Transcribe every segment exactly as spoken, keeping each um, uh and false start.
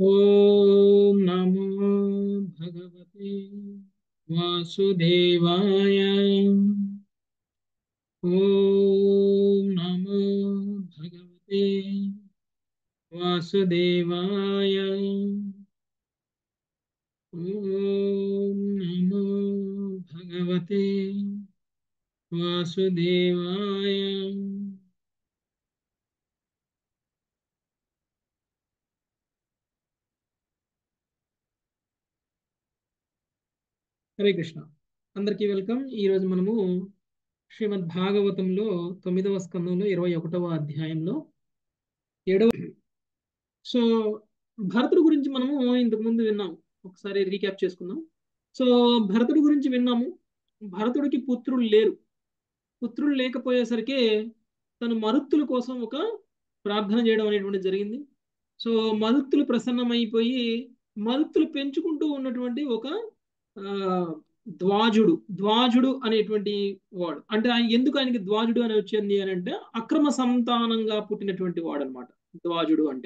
ఓం నమో భగవతే వాసుదేవాయ. ఓం నమో భగవతే వాసుదేవాయ. ఓం నమో భగవతే వాసుదేవాయ. హరే కృష్ణ. అందరికీ వెల్కమ్. ఈరోజు మనము శ్రీమద్ భాగవతంలో తొమ్మిదవ స్కందంలో ఇరవై ఒకటవ అధ్యాయంలో ఏడవ సో భరతుడి గురించి మనము ఇంతకు ముందు విన్నాము. ఒకసారి రీక్యాప్ చేసుకుందాం. సో భరతుడి గురించి విన్నాము. భరతుడికి పుత్రులు లేరు. పుత్రులు లేకపోయేసరికి తను మరుత్తుల కోసం ఒక ప్రార్థన చేయడం అనేటువంటి జరిగింది. సో మరుత్తులు ప్రసన్నమైపోయి మరుత్తులు పెంచుకుంటూ ఉన్నటువంటి ఒక ఆ ద్వాజుడు ద్వాజుడు అనేటువంటి వాడు, అంటే ఆయన ఎందుకు ఆయనకి ద్వాజుడు అని వచ్చింది అని అంటే అక్రమ సంతానంగా పుట్టినటువంటి వాడు అనమాట ద్వాజుడు అంటే.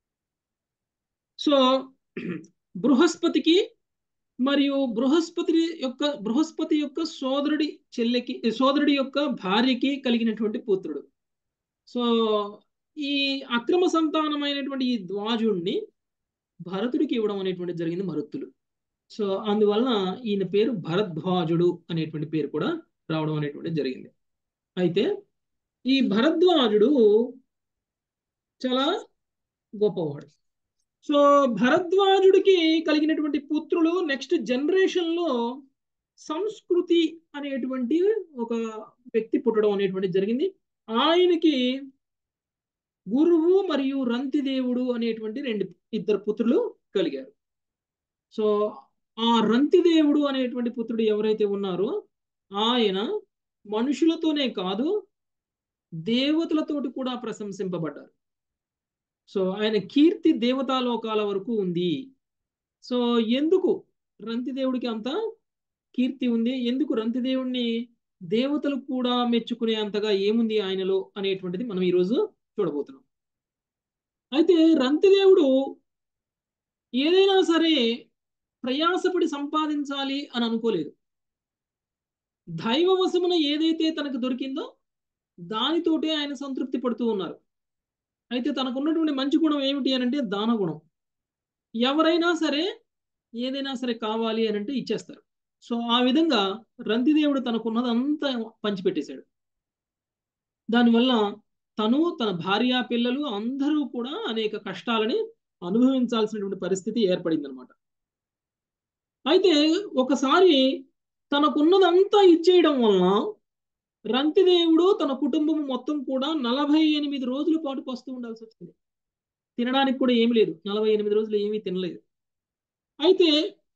సో బృహస్పతికి మరియు బృహస్పతి యొక్క బృహస్పతి యొక్క సోదరుడి చెల్లెకి సోదరుడి యొక్క భార్యకి కలిగినటువంటి పుత్రుడు. సో ఈ అక్రమ సంతానమైనటువంటి ఈ ద్వాజుడిని భరతుడికి ఇవ్వడం అనేటువంటి జరిగింది మరుత్తులు. సో అందువలన ఈయన పేరు భరద్వాజుడు అనేటువంటి పేరు కూడా రావడం అనేటువంటి జరిగింది. అయితే ఈ భరద్వాజుడు చాలా గొప్పవాడు. సో భరద్వాజుడికి కలిగినటువంటి పుత్రులు నెక్స్ట్ జనరేషన్ లో సంస్కృతి అనేటువంటి ఒక వ్యక్తి పుట్టడం అనేటువంటి జరిగింది. ఆయనకి గురువు మరియు రంతిదేవుడు అనేటువంటి రెండు ఇద్దరు పుత్రులు కలిగారు. సో ఆ రంతిదేవుడు అనేటువంటి పుత్రుడు ఎవరైతే ఉన్నారో ఆయన మనుషులతోనే కాదు దేవతలతోటి కూడా ప్రశంసింపబడ్డారు. సో ఆయన కీర్తి దేవతాలోకాల వరకు ఉంది. సో ఎందుకు రంతిదేవుడికి అంత కీర్తి ఉంది, ఎందుకు రంతిదేవుడిని దేవతలు కూడా మెచ్చుకునే అంతగా ఏముంది ఆయనలో అనేటువంటిది మనం ఈరోజు చూడబోతున్నాం. అయితే రంతిదేవుడు ఏదైనా సరే ప్రయాసపడి సంపాదించాలి అని అనుకోలేదు. దైవవశమున ఏదైతే తనకు దొరికిందో దానితోటే ఆయన సంతృప్తి పడుతూ ఉన్నారు. అయితే తనకున్నటువంటి మంచి గుణం ఏమిటి అని అంటే దాన గుణం. ఎవరైనా సరే ఏదైనా సరే కావాలి అని అంటే ఇచ్చేస్తారు. సో ఆ విధంగా రంతిదేవుడు తనకున్నదంతా పంచిపెట్టేశాడు. దానివల్ల తను తన భార్య పిల్లలు అందరూ కూడా అనేక కష్టాలని అనుభవించాల్సినటువంటి పరిస్థితి ఏర్పడింది అనమాట. అయితే ఒకసారి తనకున్నదంతా ఇచ్చేయడం వలన రంతిదేవుడు తన కుటుంబం మొత్తం కూడా నలభై ఎనిమిది రోజుల పాటు పస్తూ ఉండాల్సి వచ్చింది. తినడానికి కూడా ఏమి లేదు, నలభై ఎనిమిది రోజులు ఏమీ తినలేదు. అయితే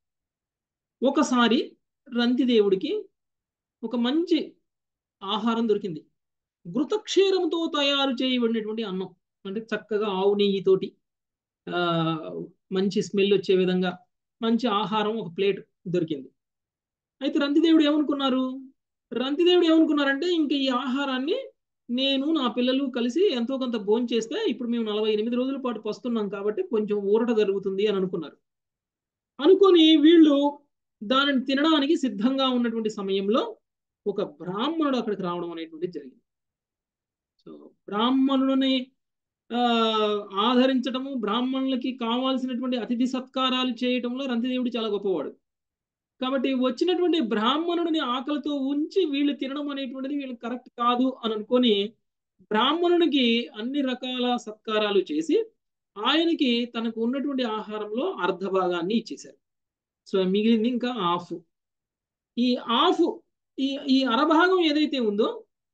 ఒకసారి రంతిదేవుడికి ఒక మంచి ఆహారం దొరికింది. ఘృతక్షీరంతో తయారు చేయబడినటువంటి అన్నం, అంటే చక్కగా ఆవు నెయ్యితోటి ఆ మంచి స్మెల్ వచ్చే విధంగా మంచి ఆహారం ఒక ప్లేట్ దొరికింది. అయితే రంతిదేవుడు ఏమనుకున్నారు రంతిదేవుడు ఏమనుకున్నారంటే ఇంకా ఈ ఆహారాన్ని నేను నా పిల్లలు కలిసి ఎంతో కొంత భోజనం చేస్తే ఇప్పుడు మేము నలభై ఎనిమిది రోజుల పాటు పస్తున్నాం కాబట్టి కొంచెం ఊరట జరుగుతుంది అని అనుకున్నారు. అనుకొని వీళ్ళు దానిని తినడానికి సిద్ధంగా ఉన్నటువంటి సమయంలో ఒక బ్రాహ్మణుడు అక్కడికి రావడం అనేటువంటి జరిగింది. సో బ్రాహ్మణుని ఆ ఆదరించడము, బ్రాహ్మణులకి కావాల్సినటువంటి అతిథి సత్కారాలు చేయటంలో రంతిదేవుడు చాలా గొప్పవాడు. కాబట్టి వచ్చినటువంటి బ్రాహ్మణుడిని ఆకలితో ఉంచి వీళ్ళు తినడం అనేటువంటిది వీళ్ళకి కరెక్ట్ కాదు అని అనుకొని బ్రాహ్మణునికి అన్ని రకాల సత్కారాలు చేసి ఆయనకి తనకు ఉన్నటువంటి ఆహారంలో అర్ధ భాగాన్ని ఇచ్చేశారు. సో మిగిలింది ఇంకా ఆఫ్. ఈ ఆఫ్ ఈ ఈ అరభాగం ఏదైతే ఉందో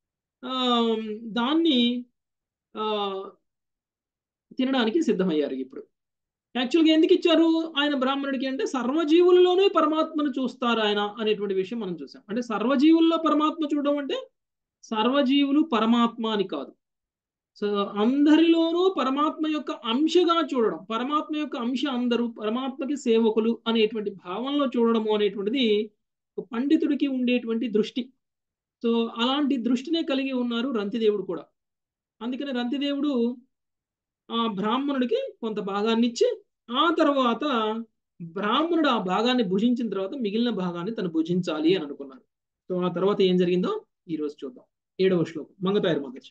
దాన్ని ఆ తినడానికి సిద్ధమయ్యారు. ఇప్పుడు యాక్చువల్గా ఎందుకు ఇచ్చారు ఆయన బ్రాహ్మణుడికి అంటే సర్వజీవుల్లోనే పరమాత్మను చూస్తారు ఆయన అనేటువంటి విషయం మనం చూసాం. అంటే సర్వజీవుల్లో పరమాత్మ చూడడం అంటే సర్వజీవులు పరమాత్మ అని కాదు. సో అందరిలోనూ పరమాత్మ యొక్క అంశగా చూడడం, పరమాత్మ యొక్క అంశ అందరూ పరమాత్మకి సేవకులు అనేటువంటి భావంలో చూడడము అనేటువంటిది ఒక పండితుడికి ఉండేటువంటి దృష్టి. సో అలాంటి దృష్టినే కలిగి ఉన్నారు రంతిదేవుడు కూడా. అందుకని రంతిదేవుడు ఆ బ్రాహ్మణుడికి కొంత భాగాన్ని ఇచ్చి ఆ తర్వాత బ్రాహ్మణుడు ఆ భాగాన్ని భుజించిన తర్వాత మిగిలిన భాగాన్ని తను భుజించాలి అని అనుకున్నాడు. సో ఆ తర్వాత ఏం జరిగిందో ఈ రోజు చూద్దాం. ఏడవ శ్లోకం మంగతాయర్ మగజ్.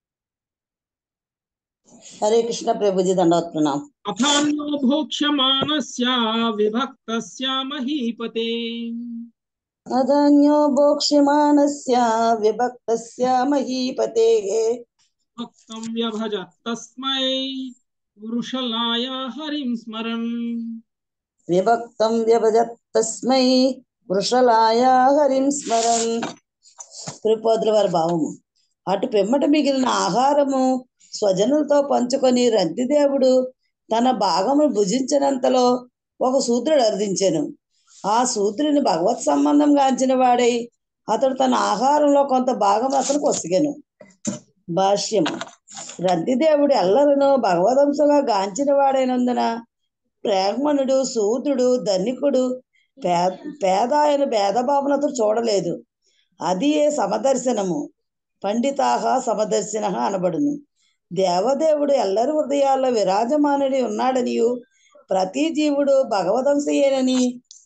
హరే కృష్ణ ప్రభుజీ, దండవత్ ప్రణామ్. అథాన్యో భోక్ష్యమానస్య విభక్తస్య మహీపతే అధన్యో భోక్ష్యమానస్య విభక్తస్య మహీపతేః భక్తం వ్యభజత్ తస్మై వృషలాయ హరిం స్మరన్. విభక్తం వ్యభజత్ తస్మై వృషలాయ హరిం స్మరన్. తిరుపతుల వారి భావము. అటు పిమ్మట మిగిలిన ఆహారము స్వజనులతో పంచుకొని రంతిదేవుడు తన భాగము భుజించినంతలో ఒక శూద్రుడు అర్థించెను. ఆ శూద్రుని భగవత్ సంబంధం గాంచిన వాడై అతడు తన ఆహారంలో కొంత భాగం అతను కొసిగెను. భాష్యము. రంతిదేవుడు ఎల్లరను భగవదంశగా గాంచిన వాడైనందున బ్రాహ్మణుడు, శూద్రుడు, ధనికుడు, పేద పేద ఆయన భేదభావనతో చూడలేదు. అది ఏ సమదర్శనము. పండితాహ సమదర్శన అనబడును. దేవదేవుడు ఎల్లరి హృదయాల్లో విరాజమానుడి ఉన్నాడనియు ప్రతి జీవుడు భగవదంశయేనని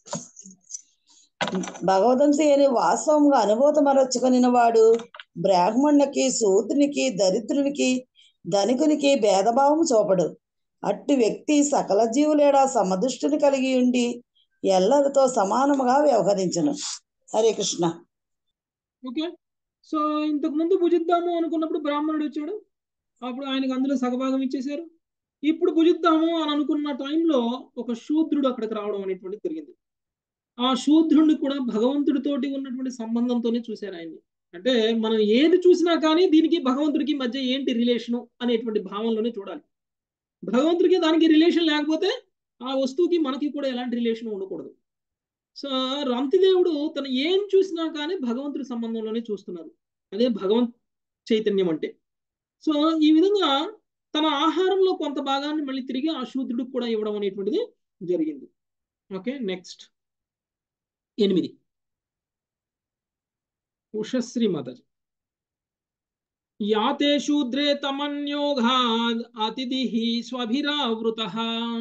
భగవదంశయని వాస్తవంగా అనుభూతమరచుకొనిన వాడు బ్రాహ్మణునికి, శూద్రునికి, దరిద్రునికి, ధనికునికి భేదభావం చూపడు. అట్టి వ్యక్తి సకల జీవులేడా సమదృష్టిని కలిగి ఉండి ఎల్లరితో సమానముగా వ్యవహరించను. హరే కృష్ణ. ఓకే. సో ఇంతకు ముందు భుజిద్దాము అనుకున్నప్పుడు బ్రాహ్మణుడు వచ్చాడు, అప్పుడు ఆయనకు అందులో సగభాగం ఇచ్చేశారు. ఇప్పుడు భుజిద్దాము అని అనుకున్న టైంలో ఒక శూద్రుడు అక్కడికి రావడం అనేటువంటి జరిగింది. ఆ శూద్రుడిని కూడా భగవంతుడితోటి ఉన్నటువంటి సంబంధంతోనే చూశారు ఆయన్ని. అంటే మనం ఏది చూసినా కానీ దీనికి భగవంతుడికి మధ్య ఏంటి రిలేషను అనేటువంటి భావంలోనే చూడాలి. భగవంతుడికి దానికి రిలేషన్ లేకపోతే ఆ వస్తువుకి మనకి కూడా ఎలాంటి రిలేషన్ ఉండకూడదు. సో రంతిదేవుడు తను ఏం చూసినా కానీ భగవంతుడి సంబంధంలోనే చూస్తున్నారు. అదే భగవంత్ చైతన్యం అంటే. సో ఈ విధంగా తన ఆహారంలో కొంత భాగాన్ని మళ్ళీ తిరిగి ఆ శూద్రుడికి కూడా ఇవ్వడం అనేటువంటిది జరిగింది. ఓకే, నెక్స్ట్ ఎనిమిది. ఉషశ్రీ మాతాజీ. యాతే శూద్రే తమన్యోగాద్ అతిథిః స్వభిరావృతః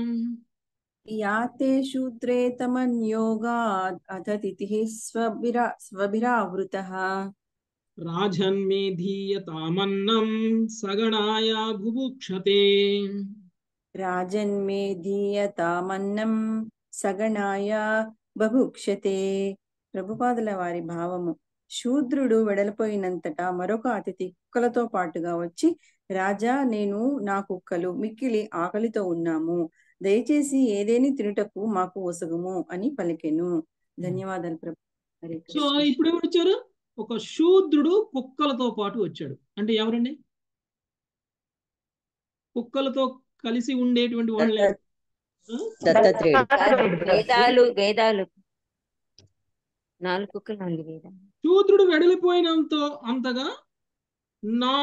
యాతే శూద్రే తమన్యోగాద్ అతిథిః స్వభిరా స్వభిరావృతః రాజన్మేధీయతామన్నం సగణాయ బుభుక్షతే. రాజన్మేధీయతామన్నం సగణాయ బభుక్షతే. ప్రభుపాదుల వారి భావము. శూద్రుడు వెడలిపోయినంతటా మరొక అతిథి కుక్కలతో పాటుగా వచ్చి, రాజా, నేను నా కుక్కలు మిక్కిలి ఆకలితో ఉన్నాము, దయచేసి ఏదేని తినుటకు మాకు ఒసగుము అని పలికెను. ధన్యవాదాలు ప్రభు. హరే సో కృష్ణ. ఇప్పుడు ఎవరు వచ్చారు? ఒక శూద్రుడు కుక్కలతో పాటు వచ్చాడు. అంటే ఎవరండి? కుక్కలతో కలిసి ఉండేటువంటి వాళ్ళే. వేదాలు వేదాలు నాలుగు కుక్కలు నాలుగు వేదాలు. శూద్రుడు వెడలిపోయినంత అంతగా నా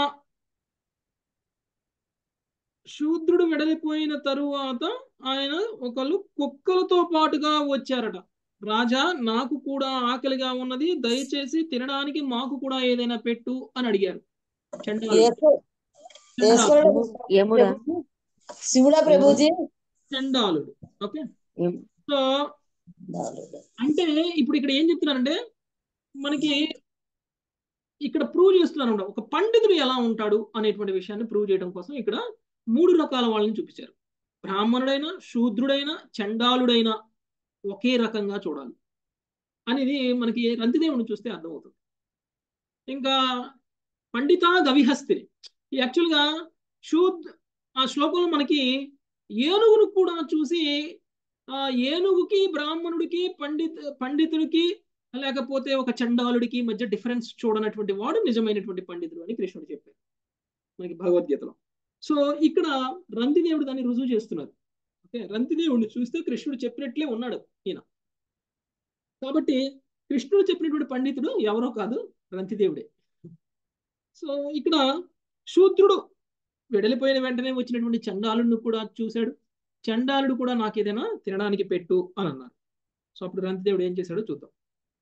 శూద్రుడు వెడలిపోయిన తరువాత ఆయన ఒకళ్ళు కుక్కలతో పాటుగా వచ్చారట. రాజా, నాకు కూడా ఆకలిగా ఉన్నది, దయచేసి తినడానికి మాకు కూడా ఏదైనా పెట్టు అని అడిగారు. చండాలుడు. ఈశ్వరుడు యముడా శివుడా ప్రభుజీ? చండాలుడు. ఓకే. యము- సో అంటే ఇప్పుడు ఇక్కడ ఏం చెప్తున్నారంటే మనకి ఇక్కడ ప్రూవ్ చేస్తున్నారు అన్నమాట. ఒక పండితుడు ఎలా ఉంటాడు అనేటువంటి విషయాన్ని ప్రూవ్ చేయడం కోసం ఇక్కడ మూడు రకాల వాళ్ళని చూపించారు. బ్రాహ్మణుడైనా, శూద్రుడైనా, చండాలుడైనా ఒకే రకంగా చూడాలి అనేది మనకి రంతిదేవుని చూస్తే అర్థమవుతుంది. ఇంకా పండిత గవిహస్తిని యాక్చువల్గా శూద్ ఆ శ్లోకంలో మనకి ఏనుగును కూడా చూసి ఆ ఏనుగుకి, బ్రాహ్మణుడికి, పండిత పండితుడికి లేకపోతే ఒక చండాలుడికి మధ్య డిఫరెన్స్ చూడనటువంటి వాడు నిజమైనటువంటి పండితుడు అని కృష్ణుడు చెప్పారు మనకి భగవద్గీతలో. సో ఇక్కడ రంతిదేవుడు దాన్ని రుజువు చేస్తున్నారు. ఓకే, రంతిదేవుడిని చూస్తే కృష్ణుడు చెప్పినట్లే ఉన్నాడు ఈయన. కాబట్టి కృష్ణుడు చెప్పినటువంటి పండితుడు ఎవరో కాదు, రంతిదేవుడే. సో ఇక్కడ శూద్రుడు వెడలిపోయిన వెంటనే వచ్చినటువంటి చండాలుడిని కూడా చూశాడు. చండాలుడు కూడా నాకు ఏదైనా తినడానికి పెట్టు అని అన్నారు. సో అప్పుడు రంతిదేవుడు ఏం చేశాడో చూద్దాం.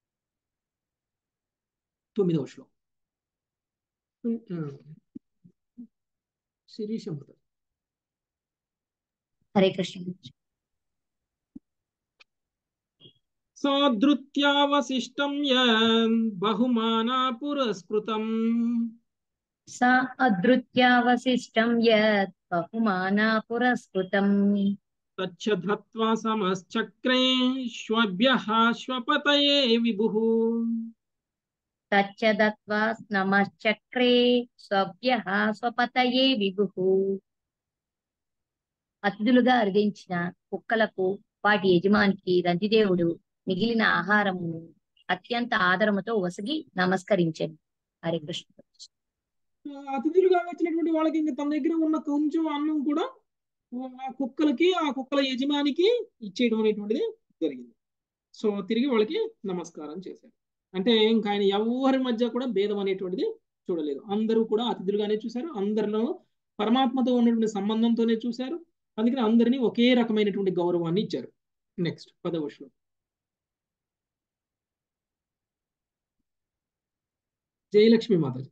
తొమ్మిదవ శ్లోకం. శిరీష. హరే కృష్ణ. సాదృత్యావశిష్టం యద్ బహుమానా పురస్కృతం సా అదృత్యావశిష్టం యత్ బహుమానా పురస్కృతం తచ్చ దత్వా సమశ్చక్రే శ్వభ్యః శ్వపతయే విభుః. తచ్చ దత్వా నమశ్చక్రే స్వభ్యః స్వపతయే విభుః. అతిథులుగా అర్ధించిన కుక్కలకు వాటి యజమానికి రంతిదేవుడు మిగిలిన ఆహారమును అత్యంత ఆదరముతో వసగి నమస్కరించాను. హరే కృష్ణ. అతిథులుగా వచ్చినటువంటి వాళ్ళకి ఇంకా తన దగ్గర ఉన్న కొంచెం అన్నం కూడా ఆ కుక్కలకి ఆ కుక్కల యజమానికి ఇచ్చేయడం అనేటువంటిది జరిగింది. సో తిరిగి వాళ్ళకి నమస్కారం చేశారు. అంటే ఇంకా ఆయన ఎవరి మధ్య కూడా భేదం అనేటువంటిది చూడలేదు. అందరూ కూడా అతిథులుగానే చూశారు. అందరిలో పరమాత్మతో ఉన్నటువంటి సంబంధంతోనే చూశారు. అందుకని అందరినీ ఒకే రకమైనటువంటి గౌరవాన్ని ఇచ్చారు. నెక్స్ట్ పదవ శ్లోకం. జయలక్ష్మి మాతాజీ.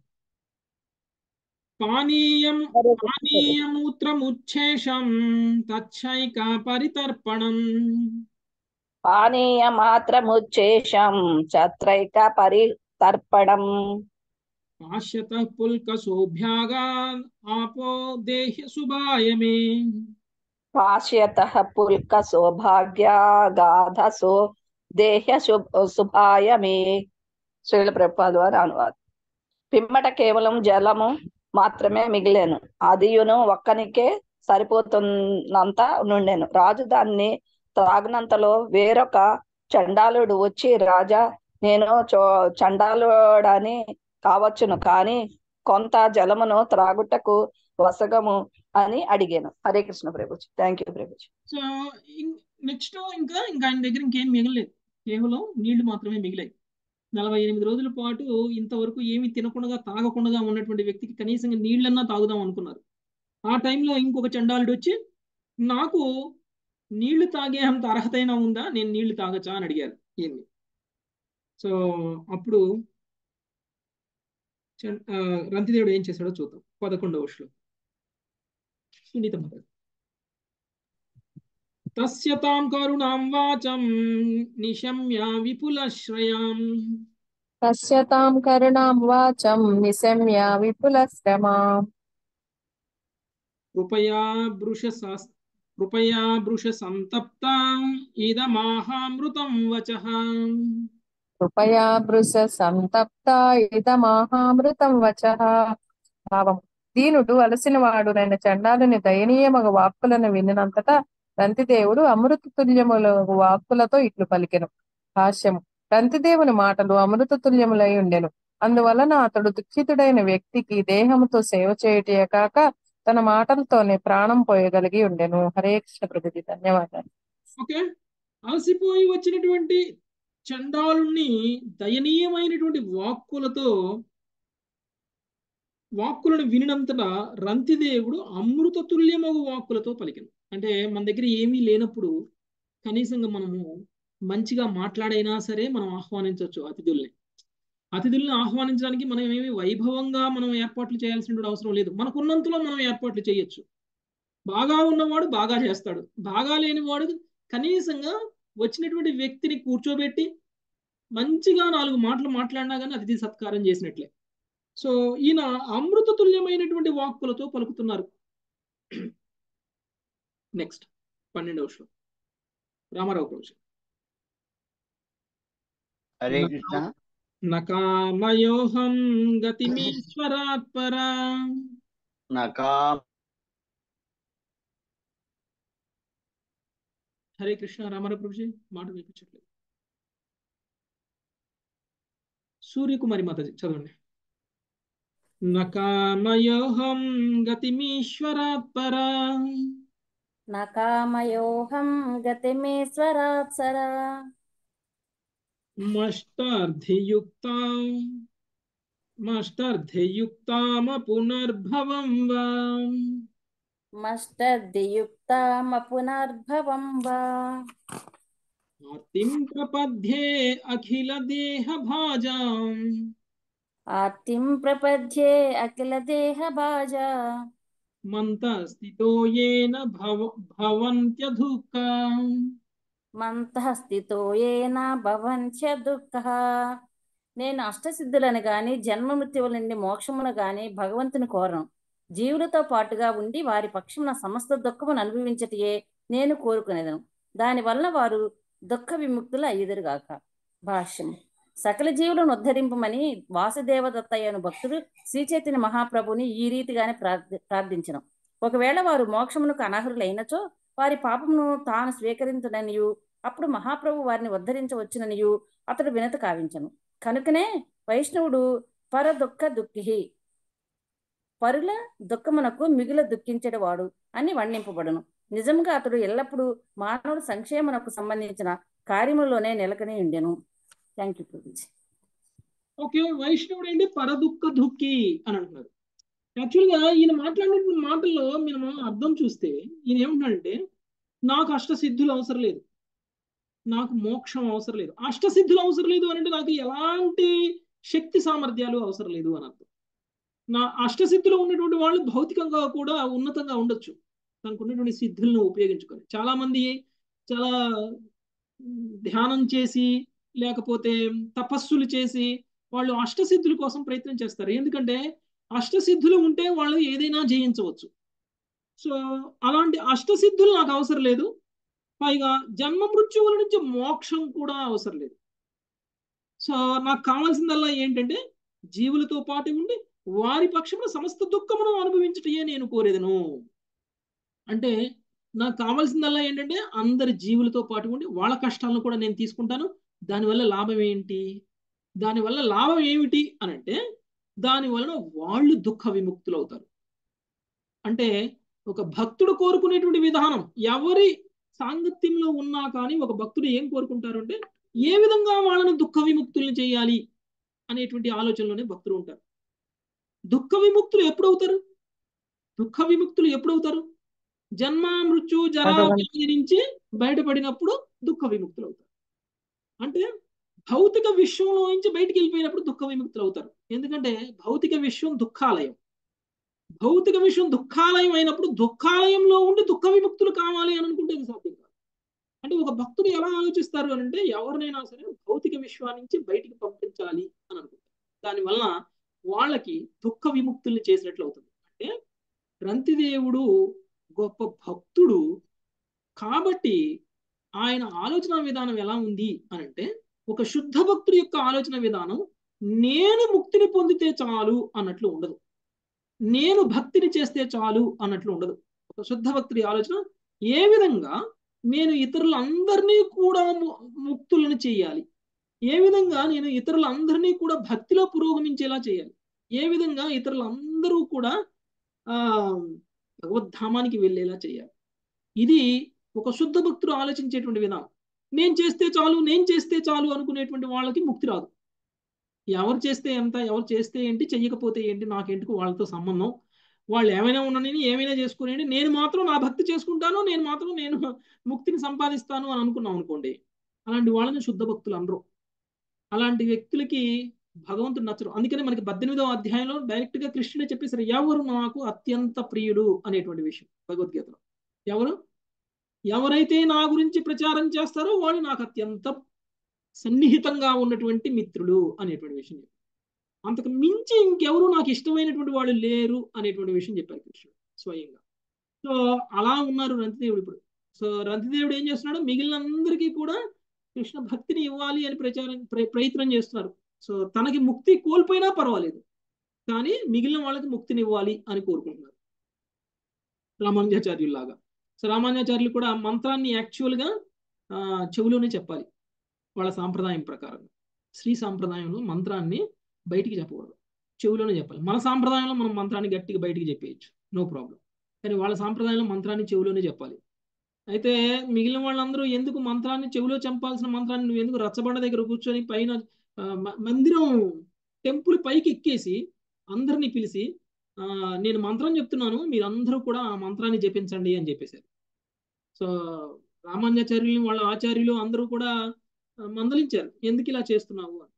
పానీయం పానీయమూత్రముచ్ఛేషం తచ్చైక పరితర్పణం పానీయ మాత్రముచ్చేషం చత్రైక పరితర్పణం పాశ్యత పుల్క శోభ్యాగా ఆపో దేహ్య సుభాయమే పాశ్యత పుల్క సౌభాగ్యగాధ సో దేహ శుభాయ మే. శ్రీల ప్రభుపాద వారి అనువాదం. పిమ్మట కేవలం జలము మాత్రమే మిగిలేను, అదియును ఒక్కనికే సరిపోతున్నంత నుండెను. రాజు దాన్ని త్రాగినంతలో వేరొక చండాలుడు వచ్చి, రాజా, నేను చో చండాలుడని కావచ్చును, కానీ కొంత జలమును త్రాగుటకు వసగము అని అడిగాను. హరే కృష్ణ ప్రభుజీ. థ్యాంక్ యూ ప్రభుజీ. సో నెక్స్ట్ ఇంకా ఇంకా ఆయన దగ్గర ఇంకేం మిగలేదు, కేవలం నీళ్లు మాత్రమే మిగిలాయి. నలభై ఎనిమిది రోజుల పాటు ఇంతవరకు ఏమి తినకుండా తాగకుండా ఉన్నటువంటి వ్యక్తికి కనీసం నీళ్ళన్నా తాగుదాం అనుకున్నారు. ఆ టైంలో ఇంకొక చండాలుడు వచ్చి, నాకు నీళ్లు తాగే అంత అర్హత అయినా ఉందా, నేను నీళ్లు తాగచ్చా అని అడిగారు ఈయన్ని. సో అప్పుడు రంతిదేవుడు ఏం చేశాడో చూద్దాం. పదకొండవ శ్లోకం. సునీత మాత. తస్య తాం కరుణాం వాచం నిశమ్య విపులశ్రయాం తస్య తాం కరుణాం వాచం నిశమ్య విపులశ్రమాం కృపయా బృష కృపయా బృష సంతప్త ఇదమాహామృతం వచః కృపయా బృష సంతప్త ఇదమాహామృతం వచః. భావం. దీనుడు అలసిన వాడునైన చండాలుని దయనీయమగు వాక్కులను వినినంతటా రంతిదేవుడు అమృత తుల్యములకు వాక్కులతో ఇట్లు పలికెను. భాష్యము. రంతిదేవుని మాటలు అమృత తుల్యములై ఉండెను. అందువలన అతడు దుఃఖితుడైన వ్యక్తికి దేహముతో సేవ చేయుటే కాక తన మాటలతోనే ప్రాణం పోయగలిగి ఉండెను. హరే కృష్ణ ప్రభుజీ. ధన్యవాదాలు. ఓకే. అలసిపోయి వచ్చినటువంటి చండాలుణ్ణి దయనీయమైనటువంటి వాక్కులతో వాక్కులను వినినంతటా రంతిదేవుడు అమృత తుల్యమగు వాక్కులతో పలికెను. అంటే మన దగ్గర ఏమీ లేనప్పుడు కనీసంగా మనము మంచిగా మాట్లాడైనా సరే మనం ఆహ్వానించవచ్చు అతిథుల్ని. అతిథుల్ని ఆహ్వానించడానికి మనం ఏమి వైభవంగా మనం ఏర్పాట్లు చేయాల్సినటువంటి అవసరం లేదు. మనకున్నంతలో మనం ఏర్పాట్లు చేయొచ్చు. బాగా ఉన్నవాడు బాగా చేస్తాడు, బాగా లేనివాడు కనీసంగా వచ్చినటువంటి వ్యక్తిని కూర్చోబెట్టి మంచిగా నాలుగు మాటలు మాట్లాడినా కానీ అతిథి సత్కారం చేసినట్లే. సో ఈయన అమృత తుల్యమైనటువంటి వాక్కులతో పలుకుతున్నారు. నెక్స్ట్ పన్నెండవ శ్లోకం. రామారావు ప్రభు. హరే కృష్ణ. నకామయోహం గతిమీశ్వరాత్ పరా నకా హరే కృష్ణ. రామారావు ప్రభుజీ మాట వినిపించట్లేదు. సూర్యకుమారి మాతాజీ చదవండి. నకామయోహం గతిమీశ్వరాత్ పరా నకామయోహం గతిమేశ్వరాత్సరా మష్టార్థియుక్తా మష్టార్థియుక్తామ పునర్భవం వా మష్టద్దియుక్తామ పునర్భవం వా ఆర్తిం ప్రపద్యే అఖిల దేహ భాజాం ఆర్తిం ప్రపద్యే అఖిల దేహ భాజా మంతస్థితో యేన భవ భవంత్యధుక్కా మంతః స్థితో ఏన భవంత్య దుఃఖః. నేను అష్టసిద్ధులను గాని జన్మ మృత్యువుల నుండి మోక్షమును గాని భగవంతుని కోరను. జీవులతో పాటుగా ఉండి వారి పక్షమున సమస్త దుఃఖమును అనుభవించటయే నేను కోరుకునేదను. దానివల్ల వారు దుఃఖ విముక్తులు అయ్యుదురుగాక. భాష్యం. సకల జీవులను ఉద్ధరింపమని వాసుదేవదత్తయ్య అను భక్తుడు శ్రీచైతన్య మహాప్రభుని ఈ రీతిగానే ప్రార్థి ప్రార్థించను. ఒకవేళ వారు మోక్షమునకు అనర్హులైనచో వారి పాపమును తాను స్వీకరించుననియు అప్పుడు మహాప్రభు వారిని ఉద్ధరించవచ్చుననియు అతడు వినతి కావించను. కనుకనే వైష్ణవుడు పర దుఃఖ దుఃఖి, పరుల దుఃఖమునకు మిగుల దుఃఖించేవాడు అని వర్ణింపబడును. నిజంగా అతడు ఎల్లప్పుడూ మానవుడు సంక్షేమమునకు సంబంధించిన కార్యములోనే నెలకొని ఉండెను. థ్యాంక్ యూ ప్రభుజీ. ఓకే, వైష్ణవుడు ఏంటి పరదుఃఖ దుఃఖి అని అంటున్నారు. యాక్చువల్గా ఈయన మాట్లాడిన మాటల్లో మేము అర్థం చూస్తే ఈయన ఏమంటున్నాడంటే, నాకు అష్టసిద్ధులు అవసరం లేదు, నాకు మోక్షం అవసరం లేదు. అష్టసిద్ధులు అవసరం లేదు అని అంటే నాకు ఎలాంటి శక్తి సామర్థ్యాలు అవసరం లేదు అని అర్థం. నా అష్టసిద్ధులు ఉన్నటువంటి వాళ్ళు భౌతికంగా కూడా ఉన్నతంగా ఉండొచ్చు, తనకు ఉన్నటువంటి సిద్ధులను ఉపయోగించుకొని. చాలా మంది చాలా ధ్యానం చేసి లేకపోతే తపస్సులు చేసి వాళ్ళు అష్టసిద్ధుల కోసం ప్రయత్నం చేస్తారు. ఎందుకంటే అష్టసిద్ధులు ఉంటే వాళ్ళు ఏదైనా జయించవచ్చు. సో అలాంటి అష్టసిద్ధులు నాకు అవసరం లేదు, పైగా జన్మ మృత్యువుల నుంచి మోక్షం కూడా అవసరం లేదు. సో నాకు కావాల్సిందల్లా ఏంటంటే జీవులతో పాటు ఉండి వారి పక్షమున సమస్త దుఃఖమును అనుభవించటయే నేను కోరేదను. అంటే నాకు కావాల్సిందల్లా ఏంటంటే అందరి జీవులతో పాటు ఉండి వాళ్ళ కష్టాలను కూడా నేను తీసుకుంటాను. దానివల్ల లాభం ఏంటి? దానివల్ల లాభం ఏమిటి అని అంటే దానివలన వాళ్ళు దుఃఖ విముక్తులు అవుతారు. అంటే ఒక భక్తుడు కోరుకునేటువంటి విధానం, ఎవరి సాంగత్యంలో ఉన్నా కానీ ఒక భక్తుడు ఏం కోరుకుంటారు అంటే ఏ విధంగా వాళ్ళని దుఃఖ విముక్తుల్ని చేయాలి అనేటువంటి ఆలోచనలోనే భక్తులు ఉంటారు. దుఃఖ విముక్తులు ఎప్పుడు అవుతారు? దుఃఖ విముక్తులు ఎప్పుడు అవుతారు? జన్మ మృత్యు జరా వ్యాధి నుంచి బయటపడినప్పుడు దుఃఖ విముక్తులు అవుతారు. అంటే భౌతిక విశ్వంలో నుంచి బయటికి వెళ్ళిపోయినప్పుడు దుఃఖ విముక్తులు అవుతారు. ఎందుకంటే భౌతిక విశ్వం దుఃఖాలయం. భౌతిక విశ్వం దుఃఖాలయం అయినప్పుడు దుఃఖాలయంలో ఉండి దుఃఖ విముక్తులు కావాలి అని అనుకుంటే అది సాధ్యం కాదు. అంటే ఒక భక్తుడు ఎలా ఆలోచిస్తారు అని అంటే ఎవరినైనా సరే భౌతిక విశ్వాన్ని నుంచి బయటికి పంపించాలి అని అనుకుంటారు. దానివల్ల వాళ్ళకి దుఃఖ విముక్తుల్ని చేసినట్లు అవుతుంది. అంటే రంతిదేవుడు గొప్ప భక్తుడు కాబట్టి ఆయన ఆలోచన విధానం ఎలా ఉంది అని అంటే ఒక శుద్ధ భక్తుడి యొక్క ఆలోచన విధానం నేను ముక్తిని పొందితే చాలు అన్నట్లు ఉండదు, నేను భక్తిని చేస్తే చాలు అన్నట్లు ఉండదు. ఒక శుద్ధ భక్తుడి ఆలోచన ఏ విధంగా నేను ఇతరులందరినీ కూడా ముక్తులను చేయాలి, ఏ విధంగా నేను ఇతరులందరినీ కూడా భక్తిలో పురోగమించేలా చేయాలి, ఏ విధంగా ఇతరులందరూ కూడా ఆ భగవద్ధామానికి వెళ్ళేలా చేయాలి. ఇది ఒక శుద్ధ భక్తుడు ఆలోచించేటువంటి విధానం. నేను చేస్తే చాలు నేను చేస్తే చాలు అనుకునేటువంటి వాళ్ళకి ముక్తి రాదు. ఎవరు చేస్తే ఎంత, ఎవరు చేస్తే ఏంటి, చెయ్యకపోతే ఏంటి, నాకేంటికి వాళ్ళతో సంబంధం, వాళ్ళు ఏమైనా ఉన్నానని ఏమైనా చేసుకునేది, నేను మాత్రం నా భక్తి చేసుకుంటాను, నేను మాత్రం నేను ముక్తిని సంపాదిస్తాను అని అనుకున్నాం అనుకోండి, అలాంటి వాళ్ళని శుద్ధ భక్తులు అనరు. అలాంటి వ్యక్తులకి భగవంతుడు నచ్చరు. అందుకనే మనకి పద్దెనిమిదవ అధ్యాయంలో డైరెక్ట్ గా కృష్ణుడే చెప్పేశారు, ఎవరు నాకు అత్యంత ప్రియుడు అనేటువంటి విషయం భగవద్గీతలో. ఎవరు ఎవరైతే నా గురించి ప్రచారం చేస్తారో వాళ్ళు నాకు అత్యంత సన్నిహితంగా ఉన్నటువంటి మిత్రులు అనేటువంటి విషయం చెప్పారు. అంతకు మించి ఇంకెవరు నాకు ఇష్టమైనటువంటి వాళ్ళు లేరు అనేటువంటి విషయం చెప్పారు కృష్ణుడు స్వయంగా. సో అలా ఉన్నారు రంతిదేవుడు ఇప్పుడు. సో రంతిదేవుడు ఏం చేస్తున్నాడు, మిగిలినందరికీ కూడా కృష్ణ భక్తిని ఇవ్వాలి అని ప్రచారం ప్రయత్నం చేస్తున్నారు. సో తనకి ముక్తి కోల్పోయినా పర్వాలేదు, కానీ మిగిలిన వాళ్ళకి ముక్తిని ఇవ్వాలి అని కోరుకుంటున్నారు రామానుజాచార్యుల్లాగా. సో రామానుజాచార్యులు కూడా మంత్రాన్ని యాక్చువల్గా చెవులోనే చెప్పాలి వాళ్ళ సాంప్రదాయం ప్రకారం. శ్రీ సాంప్రదాయంలో మంత్రాన్ని బయటికి చెప్పకూడదు, చెవులోనే చెప్పాలి. మన సాంప్రదాయంలో మనం మంత్రాన్ని గట్టిగా బయటికి చెప్పేయచ్చు, నో ప్రాబ్లం. కానీ వాళ్ళ సాంప్రదాయంలో మంత్రాన్ని చెవులోనే చెప్పాలి. అయితే మిగిలిన వాళ్ళందరూ ఎందుకు మంత్రాన్ని చెవిలో చంపాల్సిన మంత్రాన్ని నువ్వు ఎందుకు రచ్చబండ దగ్గర కూర్చొని పైన మందిరం టెంపుల్ పైకి ఎక్కేసి అందరినీ పిలిచి ఆ నేను మంత్రం చెప్తున్నాను మీరందరూ కూడా ఆ మంత్రాన్ని జపించండి అని చెప్పేశారు. సో రామానుజాచార్యులు వాళ్ళ ఆచార్యులు అందరూ కూడా మందలించారు, ఎందుకు ఇలా చేస్తున్నావు అని.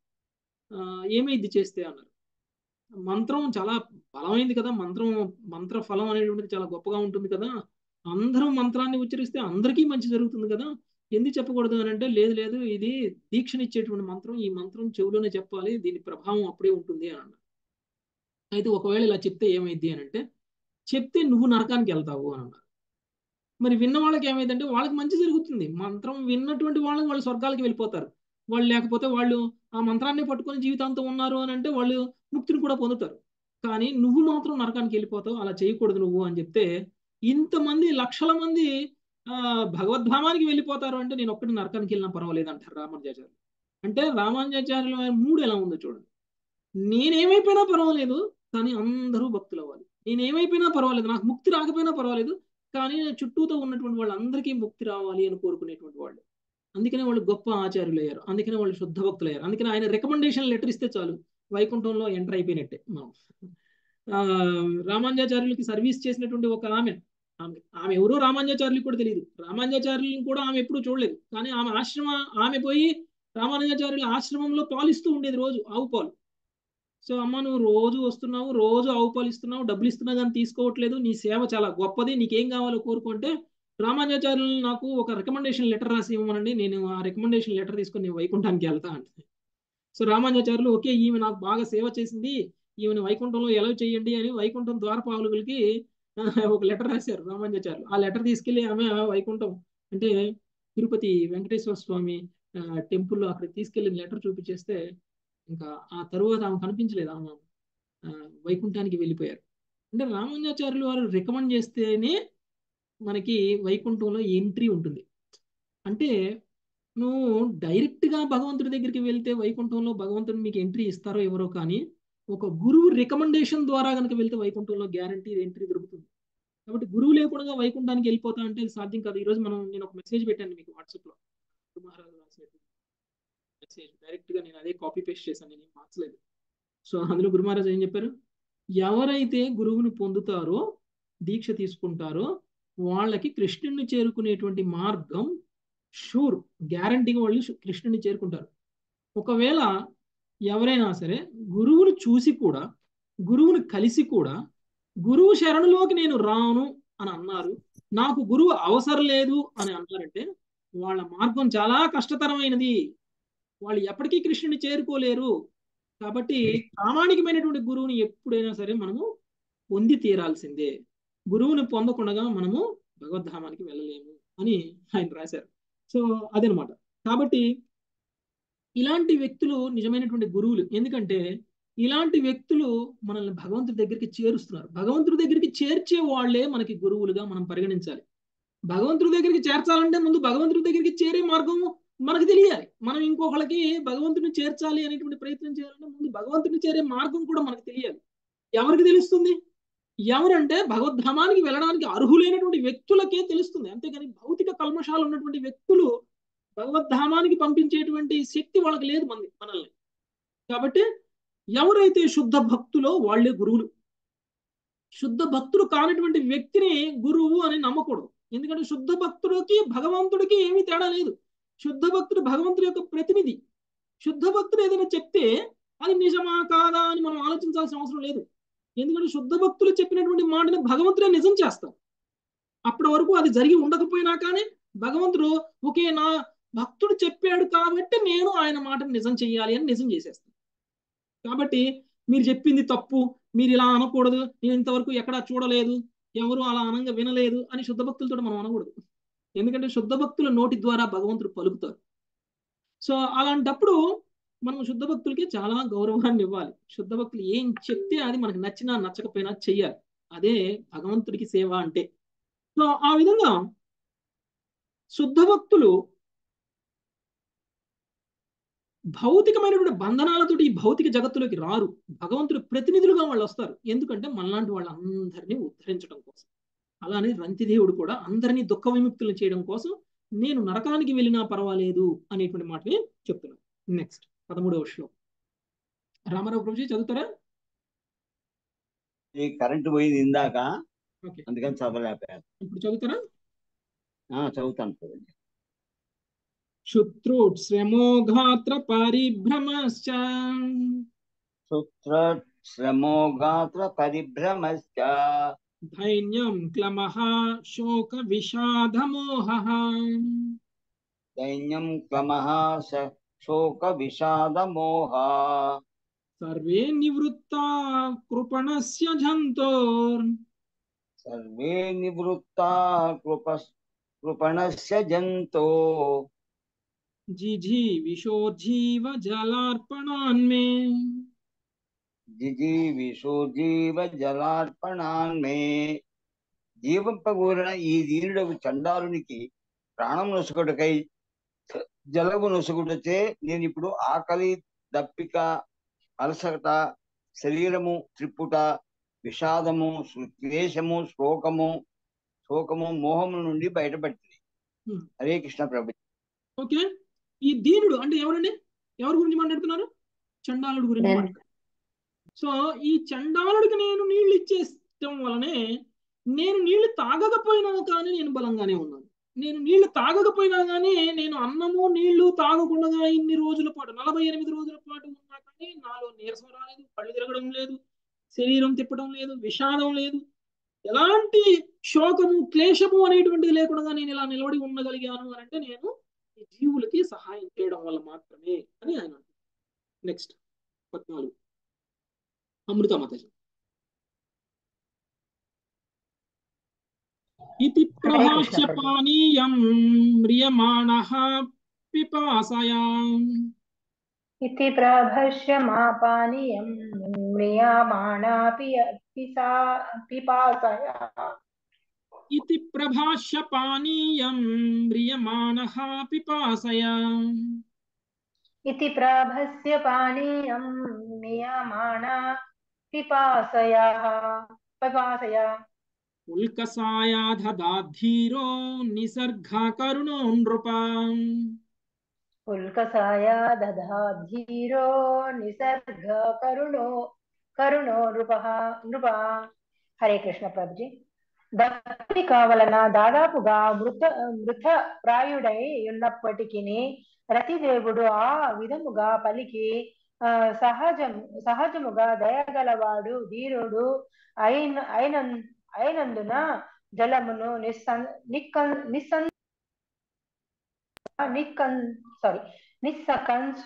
ఏమైంది చేస్తే అన్నారు. మంత్రం చాలా బలమైంది కదా, మంత్రం మంత్ర ఫలం అనేటువంటిది చాలా గొప్పగా ఉంటుంది కదా, అందరూ మంత్రాన్ని ఉచ్చరిస్తే అందరికీ మంచి జరుగుతుంది కదా, ఎందుకు చెప్పకూడదు అని అంటే, లేదు లేదు ఇది దీక్షనిచ్చేటువంటి మంత్రం, ఈ మంత్రం చెవులోనే చెప్పాలి, దీని ప్రభావం అప్పుడే ఉంటుంది అని అన్నారు. అయితే ఒకవేళ ఇలా చెప్తే ఏమైంది అని అంటే, చెప్తే నువ్వు నరకానికి వెళ్తావు అని అన్నారు. మరి విన్న వాళ్ళకి ఏమైందంటే వాళ్ళకి మంచి జరుగుతుంది, మంత్రం విన్నటువంటి వాళ్ళకి వాళ్ళు స్వర్గాలకి వెళ్ళిపోతారు. వాళ్ళు లేకపోతే వాళ్ళు ఆ మంత్రాన్ని పట్టుకొని జీవితాంతం ఉన్నారు అని అంటే వాళ్ళు ముక్తిని కూడా పొందుతారు. కానీ నువ్వు మాత్రం నరకానికి వెళ్ళిపోతావు, అలా చేయకూడదు నువ్వు అని చెప్తే, ఇంతమంది లక్షల మంది ఆ భగవద్ధామానికి వెళ్ళిపోతారు అంటే నేను ఒక్కటి నరకానికి వెళ్ళినా పర్వాలేదు అంటారు రామానుజాచార్యులు. అంటే రామానుజాచార్యుల మూడు ఎలా ఉందో చూడండి. నేనేమైపోయినా పర్వాలేదు కానీ అందరూ భక్తులు అవ్వాలి, నేనేమైపోయినా పర్వాలేదు, నాకు ముక్తి రాకపోయినా పర్వాలేదు కానీ చుట్టూతో ఉన్నటువంటి వాళ్ళందరికీ ముక్తి రావాలి అని కోరుకునేటువంటి వాళ్ళు. అందుకనే వాళ్ళు గొప్ప ఆచార్యులు అయ్యారు, అందుకనే వాళ్ళు శుద్ధ భక్తులు అయ్యారు. అందుకనే ఆయన రికమెండేషన్ లెటర్ ఇస్తే చాలు వైకుంఠంలో ఎంటర్ అయిపోయినట్టే మనం. ఆ రామానుజాచార్యులకి సర్వీస్ చేసినటువంటి ఒక ఆమె ఆమె ఆమె ఎవరో రామానుజాచార్యులకు కూడా తెలియదు, రామానుజాచార్యులను కూడా ఆమె ఎప్పుడూ చూడలేదు. కానీ ఆమె ఆశ్రమ ఆమె పోయి రామానుజాచార్యుల ఆశ్రమంలో పాలిస్తూ ఉండేది రోజు, ఆవు పాలు. సో అమ్మ నువ్వు రోజు వస్తున్నావు, రోజు ఆవు పాలు ఇస్తున్నావు, డబ్బులు ఇస్తున్నా కానీ తీసుకోవట్లేదు, నీ సేవ చాలా గొప్పది, నీకేం కావాలో కోరుకుంటే రామానుజాచార్యులు నాకు ఒక రికమెండేషన్ లెటర్ రాసి ఇవ్వమనండి, నేను ఆ రికమెండేషన్ లెటర్ తీసుకొని నేను వైకుంఠానికి వెళ్తా అంటే. సో రామానుజాచార్యులు ఓకే ఈమె నాకు బాగా సేవ చేసింది, ఈమెను వైకుంఠంలో ఎలా చేయండి అని వైకుంఠం ద్వారపాలకులకి ఒక లెటర్ రాశారు రామానుజాచార్యులు. ఆ లెటర్ తీసుకెళ్లి ఆమె వైకుంఠం అంటే తిరుపతి వెంకటేశ్వర స్వామి టెంపుల్లో అక్కడికి తీసుకెళ్లిన లెటర్ చూపించేస్తే ఇంకా ఆ తరువాత ఆమె కనిపించలేదు, ఆమె వైకుంఠానికి వెళ్ళిపోయారు. అంటే రామానుజాచార్యులు వారు రికమెండ్ చేస్తేనే మనకి వైకుంఠంలో ఎంట్రీ ఉంటుంది. అంటే నువ్వు డైరెక్ట్గా భగవంతుడి దగ్గరికి వెళ్తే వైకుంఠంలో భగవంతుడు మీకు ఎంట్రీ ఇస్తారో ఎవరో, కానీ ఒక గురువు రికమెండేషన్ ద్వారా కనుక వెళ్తే వైకుంఠంలో గ్యారంటీ ఎంట్రీ దొరుకుతుంది. కాబట్టి గురువు లేకుండా వైకుంఠానికి వెళ్ళిపోతా అంటే సాధ్యం కాదు. ఈరోజు మనం నేను ఒక మెసేజ్ పెట్టాను మీకు వాట్సాప్లో, మహారాజు రాసినట్టు మెసేజ్ డైరెక్ట్గా నేను అదే కాపీ పేస్ట్ చేశాను, నేను మార్చలేదు. సో అందులో గురు మహారాజు ఏం చెప్పారు, ఎవరైతే గురువుని పొందుతారో దీక్ష తీసుకుంటారో వాళ్ళకి కృష్ణుడిని చేరుకునేటువంటి మార్గం షూర్, గ్యారంటీగా వాళ్ళు కృష్ణుడిని చేరుకుంటారు. ఒకవేళ ఎవరైనా సరే గురువుని చూసి కూడా గురువుని కలిసి కూడా గురువు శరణులోకి నేను రాను అని అన్నారు, నాకు గురువు అవసరం లేదు అని అన్నారంటే వాళ్ళ మార్గం చాలా కష్టతరమైనది, వాళ్ళు ఎప్పటికీ కృష్ణుని చేరుకోలేరు. కాబట్టి ప్రామాణికమైనటువంటి గురువుని ఎప్పుడైనా సరే మనము పొంది తీరాల్సిందే, గురువుని పొందకుండా మనము భగవద్ధామానికి వెళ్ళలేము అని ఆయన రాశారు. సో అదనమాట. కాబట్టి ఇలాంటి వ్యక్తులు నిజమైనటువంటి గురువులు. ఎందుకంటే ఇలాంటి వ్యక్తులు మనల్ని భగవంతుడి దగ్గరికి చేరుస్తున్నారు. భగవంతుడి దగ్గరికి చేర్చే వాళ్లే మనకి గురువులుగా మనం పరిగణించాలి. భగవంతుడి దగ్గరికి చేర్చాలంటే ముందు భగవంతుడి దగ్గరికి చేరే మార్గం మనకు తెలియాలి. మనం ఇంకొకళ్ళకి భగవంతుని చేర్చాలి అనేటువంటి ప్రయత్నం చేయాలంటే ముందు భగవంతుని చేరే మార్గం కూడా మనకు తెలియాలి. ఎవరికి తెలుస్తుంది? ఎవరంటే భగవద్ధామానికి వెళ్ళడానికి అర్హులైనటువంటి వ్యక్తులకే తెలుస్తుంది. అంతేగాని భౌతిక కల్మషాలు ఉన్నటువంటి వ్యక్తులు భగవద్ధామానికి పంపించేటువంటి శక్తి వాళ్ళకి లేదు మంది మనల్ని. కాబట్టి ఎవరైతే శుద్ధ భక్తులో వాళ్లే గురువులు. శుద్ధ భక్తులు కానటువంటి వ్యక్తిని గురువు అని నమ్మకూడదు. ఎందుకంటే శుద్ధ భక్తుడికి భగవంతుడికి ఏమీ తేడా లేదు. శుద్ధ భక్తుడు భగవంతుడి యొక్క ప్రతినిధి. శుద్ధ భక్తుడు ఏదైనా చెప్తే అది నిజమా కాదా అని మనం ఆలోచించాల్సిన అవసరం లేదు. ఎందుకంటే శుద్ధ భక్తులు చెప్పినటువంటి మాటని భగవంతుడే నిజం చేస్తాం. అప్పటి వరకు అది జరిగి ఉండకపోయినా కానీ భగవంతుడు ఒకే నా భక్తుడు చెప్పాడు కాబట్టి నేను ఆయన మాటను నిజం చెయ్యాలి అని నిజం చేసేస్తాను. కాబట్టి మీరు చెప్పింది తప్పు, మీరు ఇలా అనకూడదు, నేను ఇంతవరకు ఎక్కడా చూడలేదు, ఎవరు అలా అనంగా వినలేదు అని శుద్ధ భక్తులతో మనం అనకూడదు. ఎందుకంటే శుద్ధ భక్తుల నోటి ద్వారా భగవంతుడు పలుకుతారు. సో అలాంటప్పుడు మనం శుద్ధ భక్తులకి చాలా గౌరవాన్ని ఇవ్వాలి. శుద్ధ భక్తులు ఏం చెప్తే అది మనకు నచ్చినా నచ్చకపోయినా చెయ్యాలి. అదే భగవంతుడికి సేవ అంటే. సో ఆ విధంగా శుద్ధ భక్తులు భౌతికమైనటువంటి బంధనాలతోటి ఈ భౌతిక జగత్తులోకి రారు. భగవంతుడి ప్రతినిధులుగా వాళ్ళు వస్తారు. ఎందుకంటే మనలాంటి వాళ్ళందరినీ ఉద్ధరించడం కోసం. అలానే రంతిదేవుడు కూడా అందరినీ దుఃఖ విముక్తులు చేయడం కోసం నేను నరకానికి వెళ్ళినా పర్వాలేదు అనేటువంటి మాటని చెప్తున్నాను. నెక్స్ట్ పదమూడవ శ్లోకం రామారావు ప్రభుజీ చదువుతారా? ఈ కరెంట్ పోయింది ఇందాక, ఓకే అందుకని చదవలేకపోయాను. ఇప్పుడు చదువుతారా? చదువుతాను. శుత్రుశ్రమోఘాత్ర పరిభ్రమశ్చ శుత్రుశ్రమోఘాత్ర పరిభ్రమశ్చ ధైన్యం క్లమః శోక విషాదమోహః దైన్యం క్లమః శోక విషాద మోహ సర్వే నివృత్తా కృపణస్య జంతోర్ సర్వే నివృత్తా కృప కృపణస్య జంతో జిజి విశోజీవ జలార్పణాన్మే జిజీవిషో జీవ జలార్పణాన్మే జీవింపగూరిన ఈ దీనుడకు చండాలునికి ప్రాణం నొసుకుటకై జలము నొసుకుటచే నేను ఇప్పుడు ఆకలి, దప్పిక, అలసట, శరీరము త్రిప్పుట, విషాదము, క్లేశము, శోకము శోకము మోహము నుండి బయటపడుతుంది. హరే కృష్ణ ప్రభు. ఓకే, ఈ దీనుడు అంటే ఎవరండి? ఎవరి గురించి మాట్లాడుతున్నారు? చండాలుడు గురించి నేను మాట్లాడుతున్నారు. సో ఈ చండాలుడికి నేను నీళ్లు ఇచ్చేయటం వలనే నేను నీళ్లు తాగకపోయినా కానీ నేను బలంగానే ఉన్నాను. నేను నీళ్లు తాగకపోయినా కానీ నేను అన్నము నీళ్లు తాగకుండా ఇన్ని రోజుల పాటు నలభై ఎనిమిది రోజుల పాటు ఉన్నా కానీ నాలో నీరసం రాలేదు, కళ్ళు తిరగడం లేదు, శరీరం తిప్పడం లేదు, విషాదం లేదు, ఎలాంటి శోకము క్లేశము అనేటువంటిది లేకుండా నేను ఇలా నిలబడి ఉండగలిగాను అని అంటే నేను ఈ జీవులకి సహాయం చేయడం వల్ల మాత్రమే అని ఆయన అంటారు. నెక్స్ట్ పద్నాలుగు అమృతమతజి. ఇతి హరే కృష్ణ ప్రహాస్య ప్రభు. పానీయం మ్రియమాణః పిపాసయా इति प्रभष्यमापानीयं म्रियमाणा पिय- पिसा- पिपासया इति प्रभाष्य पानीयं म्रियमाणः पिपासया इति प्रभस्य पानीयं म्रियमाणा पिपासया पिपासया उल्कसाया दधाधीरो निसर्गा करुणो नृपा उल्कसाया दधाधीरो निसर्ग करुणो करुणो नृपः नृपा. హరే కృష్ణ ప్రభుజీ. దప్పిక వలన దాదాపుగా మృత మృత ప్రాయుడై ఉన్నప్పటికీ రతిదేవుడు ఆ విధముగా పలికి ఆ సహజం సహజముగా దయగలవాడు ధీరుడు అయిన అయిన అయినందున జలమును నిస్సం నిక్కన్ నిస్సం నిక్కన్ సారీ నిస్సకన్స్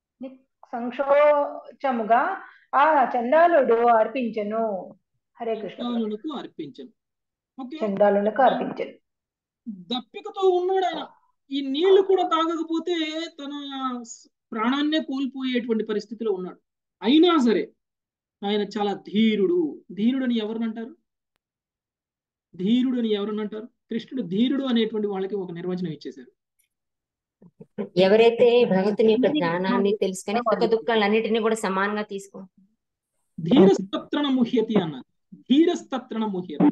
సంక్షోచముగా ఆ చండాలుడు అర్పించెను. హరే కృష్ణ. చండాలునకు అర్పించను. ఓకే, చండాలునకు అర్పించెను. దప్పికతో ఉన్నాడు ఆయన. ఈ నీళ్లు కూడా తాగకపోతే తన ప్రాణాన్నే కోల్పోయేటువంటి పరిస్థితిలో ఉన్నాడు. అయినా సరే ఆయన చాలా ధీరుడు. ధీరుడని ఎవరినంటారు? ధీరుడు అని ఎవరినంటారు? కృష్ణుడు ధీరుడు అనేటువంటి వాళ్ళకి ఒక నిర్వచనం ఇచ్చేశారు. ఎవరైతే భగవంతుని యొక్క జ్ఞానాన్ని తెలుసుకొని సుఖ దుఃఖాలన్నిటినీ కూడా సమానంగా తీసుకుంటారు. ధీరస్తత్రణ ముహ్యతి అన్నారు. ధీరస్తత్రణ ముహ్యతి.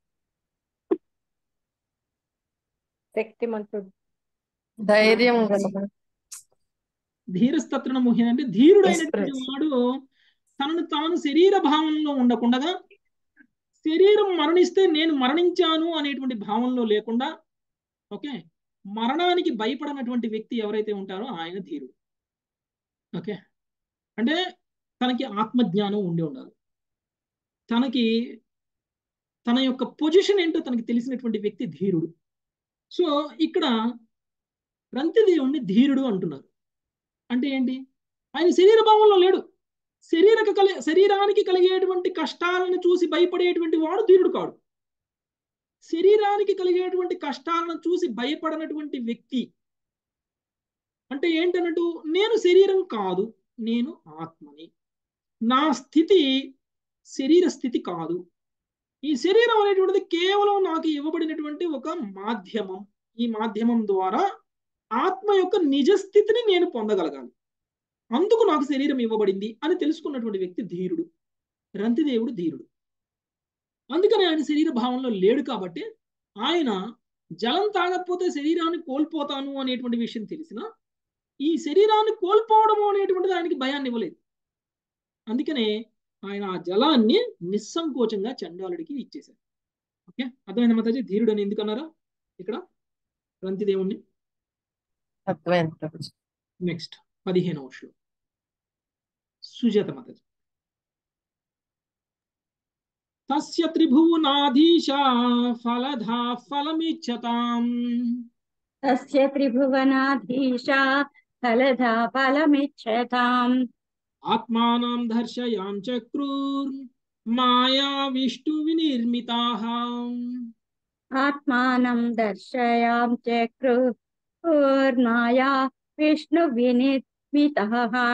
శక్తిమంతుడు, ధైర్యం గలవాడు. ధీరస్తత్రణ ముహ్యతి అంటే ధీరుడైనటువంటి వాడు తనను తాను శరీర భావంలో ఉండకుండా శరీరం మరణిస్తే నేను మరణించాను అనేటువంటి భావంలో లేకుండా, ఓకే, మరణానికి భయపడనటువంటి వ్యక్తి ఎవరైతే ఉంటారో ఆయన ధీరుడు. ఓకే, అంటే తనకి ఆత్మజ్ఞానం ఉండి ఉండాలి. తనకి తన యొక్క పొజిషన్ ఏంటో తనకి తెలిసినటువంటి వ్యక్తి ధీరుడు. సో ఇక్కడ రంతిదేవుణ్ణి ధీరుడు అంటున్నారు. అంటే ఏంటి? ఆయన శరీర భావంలో లేడు. శరీరక కలి శరీరానికి కలిగేటువంటి కష్టాలను చూసి భయపడేటువంటి వాడు ధీరుడు కాడు. శరీరానికి కలిగేటువంటి కష్టాలను చూసి భయపడనటువంటి వ్యక్తి అంటే ఏంటన్నట్టు, నేను శరీరం కాదు, నేను ఆత్మని, నా స్థితి శరీర స్థితి కాదు. ఈ శరీరం అనేటువంటిది కేవలం నాకు ఇవ్వబడినటువంటి ఒక మాధ్యమం. ఈ మాధ్యమం ద్వారా ఆత్మ యొక్క నిజస్థితిని నేను పొందగలగాలి. అందుకు నాకు శరీరం ఇవ్వబడింది అని తెలుసుకున్నటువంటి వ్యక్తి ధీరుడు. రంతిదేవుడు ధీరుడు. అందుకని ఆయన శరీర భావంలో లేడు కాబట్టి ఆయన జలం తాగకపోతే శరీరాన్ని కోల్పోతాను అనేటువంటి విషయం తెలిసిన ఈ శరీరాన్ని కోల్పోవడం అనేటువంటిది ఆయనకి భయాన్ని ఇవ్వలేదు. అందుకనే ఆయన ఆ జలాన్ని నిస్సంకోచంగా చండాలుడికి ఇచ్చేశారు. ఓకే, అర్థమైంది మాతాజీ? ధీరుడు అని ఎందుకు అన్నారా ఇక్కడ రంతిదేవుణ్ణి? నెక్స్ట్ పదిహేనవ శ్లోకం సుజాత మాతాజీ. తస్య త్రిభువనాధీశ ఫలధా ఫలమిచ్చతాం తస్య త్రిభువనాధీశ ఫలదా ఫలమిచ్చతాం. ఆత్మానం దర్శయాం చక్రూర్ మాయా విష్ణు వినిర్మితాః. ఆత్మానం దర్శయాం చక్రుర్మాయా విష్ణు వినిర్మితః.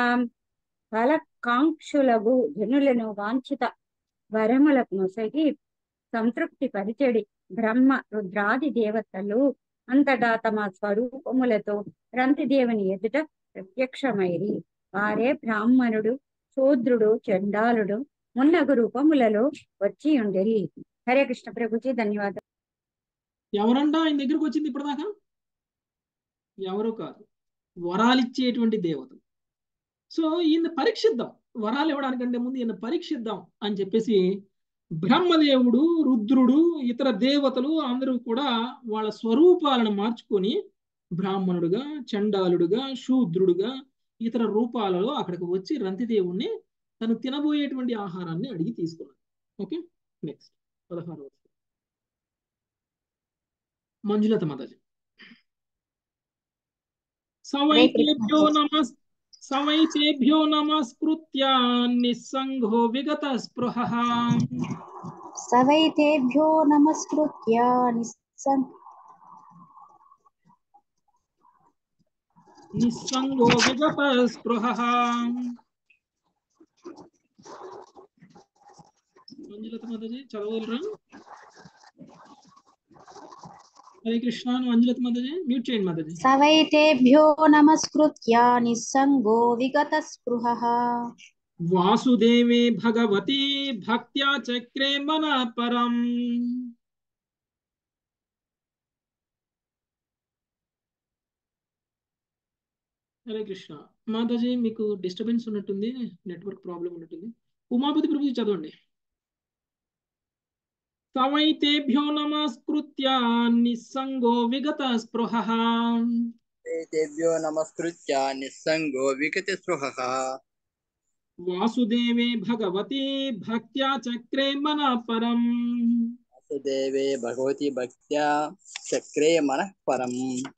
ఫలకాంక్షులగు జనులను వాంఛిత వరములకు నొసగి సంతృప్తి పరిచెడి బ్రహ్మ రుద్రాది దేవతలు అంతటా తమ స్వరూపములతో రంతిదేవుని ఎదుట ప్రత్యక్షమైరి. వారే బ్రాహ్మణుడు, శూద్రుడు, చండాలుడు మున్నగు రూపములలో వచ్చి ఉండేరి. హరే కృష్ణ ప్రభుజీ, ధన్యవాదాలు. ఎవరంట ఆయన దగ్గరకు వచ్చింది ఇప్పటిదాకా? ఎవరు కాదు, వరాలిచ్చేటువంటి దేవతలు. సో ఈయన పరీక్షిద్దాం, వరాలు ఇవ్వడానికంటే ముందు ఈయన పరీక్షిద్దాం అని చెప్పేసి బ్రహ్మదేవుడు, రుద్రుడు, ఇతర దేవతలు అందరూ కూడా వాళ్ళ స్వరూపాలను మార్చుకొని బ్రాహ్మణుడుగా, చండాలుడుగా, శూద్రుడుగా ఇతర రూపాలలో అక్కడికి వచ్చి రంతిదేవుణ్ణి తను తినబోయేటువంటి ఆహారాన్ని అడిగి తీసుకున్నాడు. ఓకే, నెక్స్ట్ పదహారు మంజులత మాతాజీ. సవైతేభ్యో నమస్ సవైతేభ్యో నమస్కృత్య నిస్సంగో విగత స్పృహః. సవైతేభ్యో నమస్కృత్య నిస్సం నిస్సంగో విగత స్పృహః. మంజులత మాతాజీ చదవగలరా? హరే కృష్ణ. మంజులత మాతాజీ మ్యూట్ చేయండి మాతాజీ. సవైతేభ్యో నమస్కృత్య నిస్సంగో విగత స్పృహః. వాసుదేవే భగవతి భక్త్యా చక్రే మన పరం. హరే కృష్ణ. మాతాజీ మీకు డిస్టర్బెన్స్ ఉన్నట్టుంది, నెట్వర్క్ ప్రాబ్లం ఉన్నట్టుంది. ఉమాపతి ప్రభుజీ చదవండి. సవైతేభ్యో నమస్కృత్య నిస్సంగో విగత స్పృహః. సవైతేభ్యో నమస్కృత్య నిస్సంగో విగత స్పృహః. వాసుదేవే భగవతి భక్త్యా చక్రే మన పరం. వాసుదేవే భగవతి భక్త్యా చక్రే మన పరం.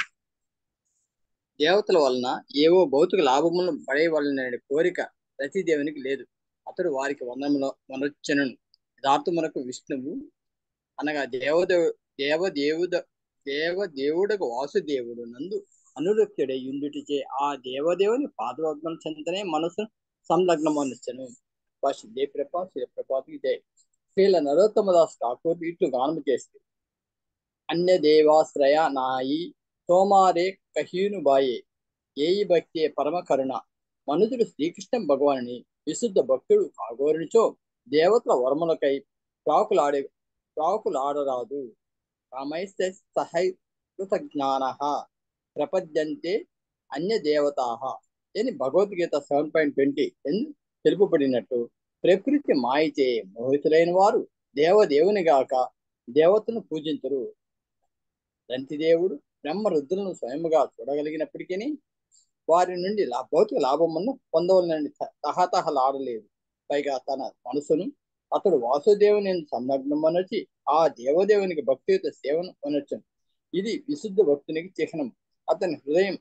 దేవతల వలన ఏవో భౌతిక లాభములను పడేయవలననే కోరిక రతిదేవునికి లేదు. అతడు వారికి వందములో వనొచ్చెను. యథార్థమునకు విష్ణువు అనగా దేవదేవు దేవదేవుడ దేవదేవుడకు వాసుదేవుడు నందు అనురక్తుడై యుందుటిచే ఆ దేవదేవుని పాదపద్మం చెంతనే మనసు సంలగ్నమనొచ్చెను. శ్రీ ప్రపాత్ శ్రీ ప్రపాత్కి జై. శ్రీల నరోత్తమదాస్ ఠాకూర్ ఇట్లు గానము చేస్తే, అన్య దేవాశ్రయ నాయి సోమారే కహీను బాయే ఏయి భక్తే పరమ కరుణ. మనుజుడు శ్రీకృష్ణ భగవానుని విశుద్ధ భక్తుడు కాగోరునిచో దేవతల వర్మలకై ప్రాకులాడే ప్రాకులాడరాదు. కామైస్తే సహైకృత జ్ఞాన ప్రపద్యంతే అన్య దేవతాః అని భగవద్గీత సెవెన్ పాయింట్ ట్వంటీ తెలుపబడినట్టు ప్రకృతి మాయచే మోహితులైన వారు దేవదేవుని గాక దేవతను పూజించరు. దంతిదేవుడు బ్రహ్మ రుద్రులను స్వయముగా చూడగలిగినప్పటికీ వారి నుండి లా భౌతిక లాభమును పొందవలనని తహతహలాడలేదు. పైగా తన మనసును అతడు వాసుదేవుని సంలగ్నమనొచ్చి ఆ దేవదేవునికి భక్తియుత సేవను అనొచ్చును. ఇది విశుద్ధ భక్తునికి చిహ్నం. అతని హృదయం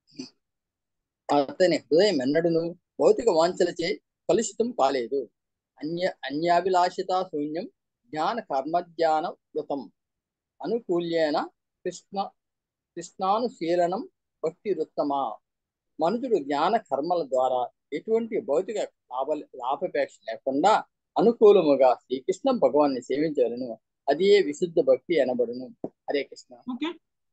అతని హృదయం ఎన్నడను భౌతిక వాంఛలచే కలుషితం కాలేదు. అన్య అన్యాభిలాషిత శూన్యం జ్ఞాన కర్మజ్ఞాన వృతం అనుకూల్యేన కృష్ణ కృష్ణానుశీలనం భక్తి వృత్తమా. మనుషుడు జ్ఞాన కర్మల ద్వారా ఎటువంటి భౌతిక లాభ లాభాపేక్ష లేకుండా అనుకూలముగా శ్రీకృష్ణ భగవాన్ని సేవించవలను. అదే విశుద్ధ భక్తి అనబడును. హరే కృష్ణ. ఓకే,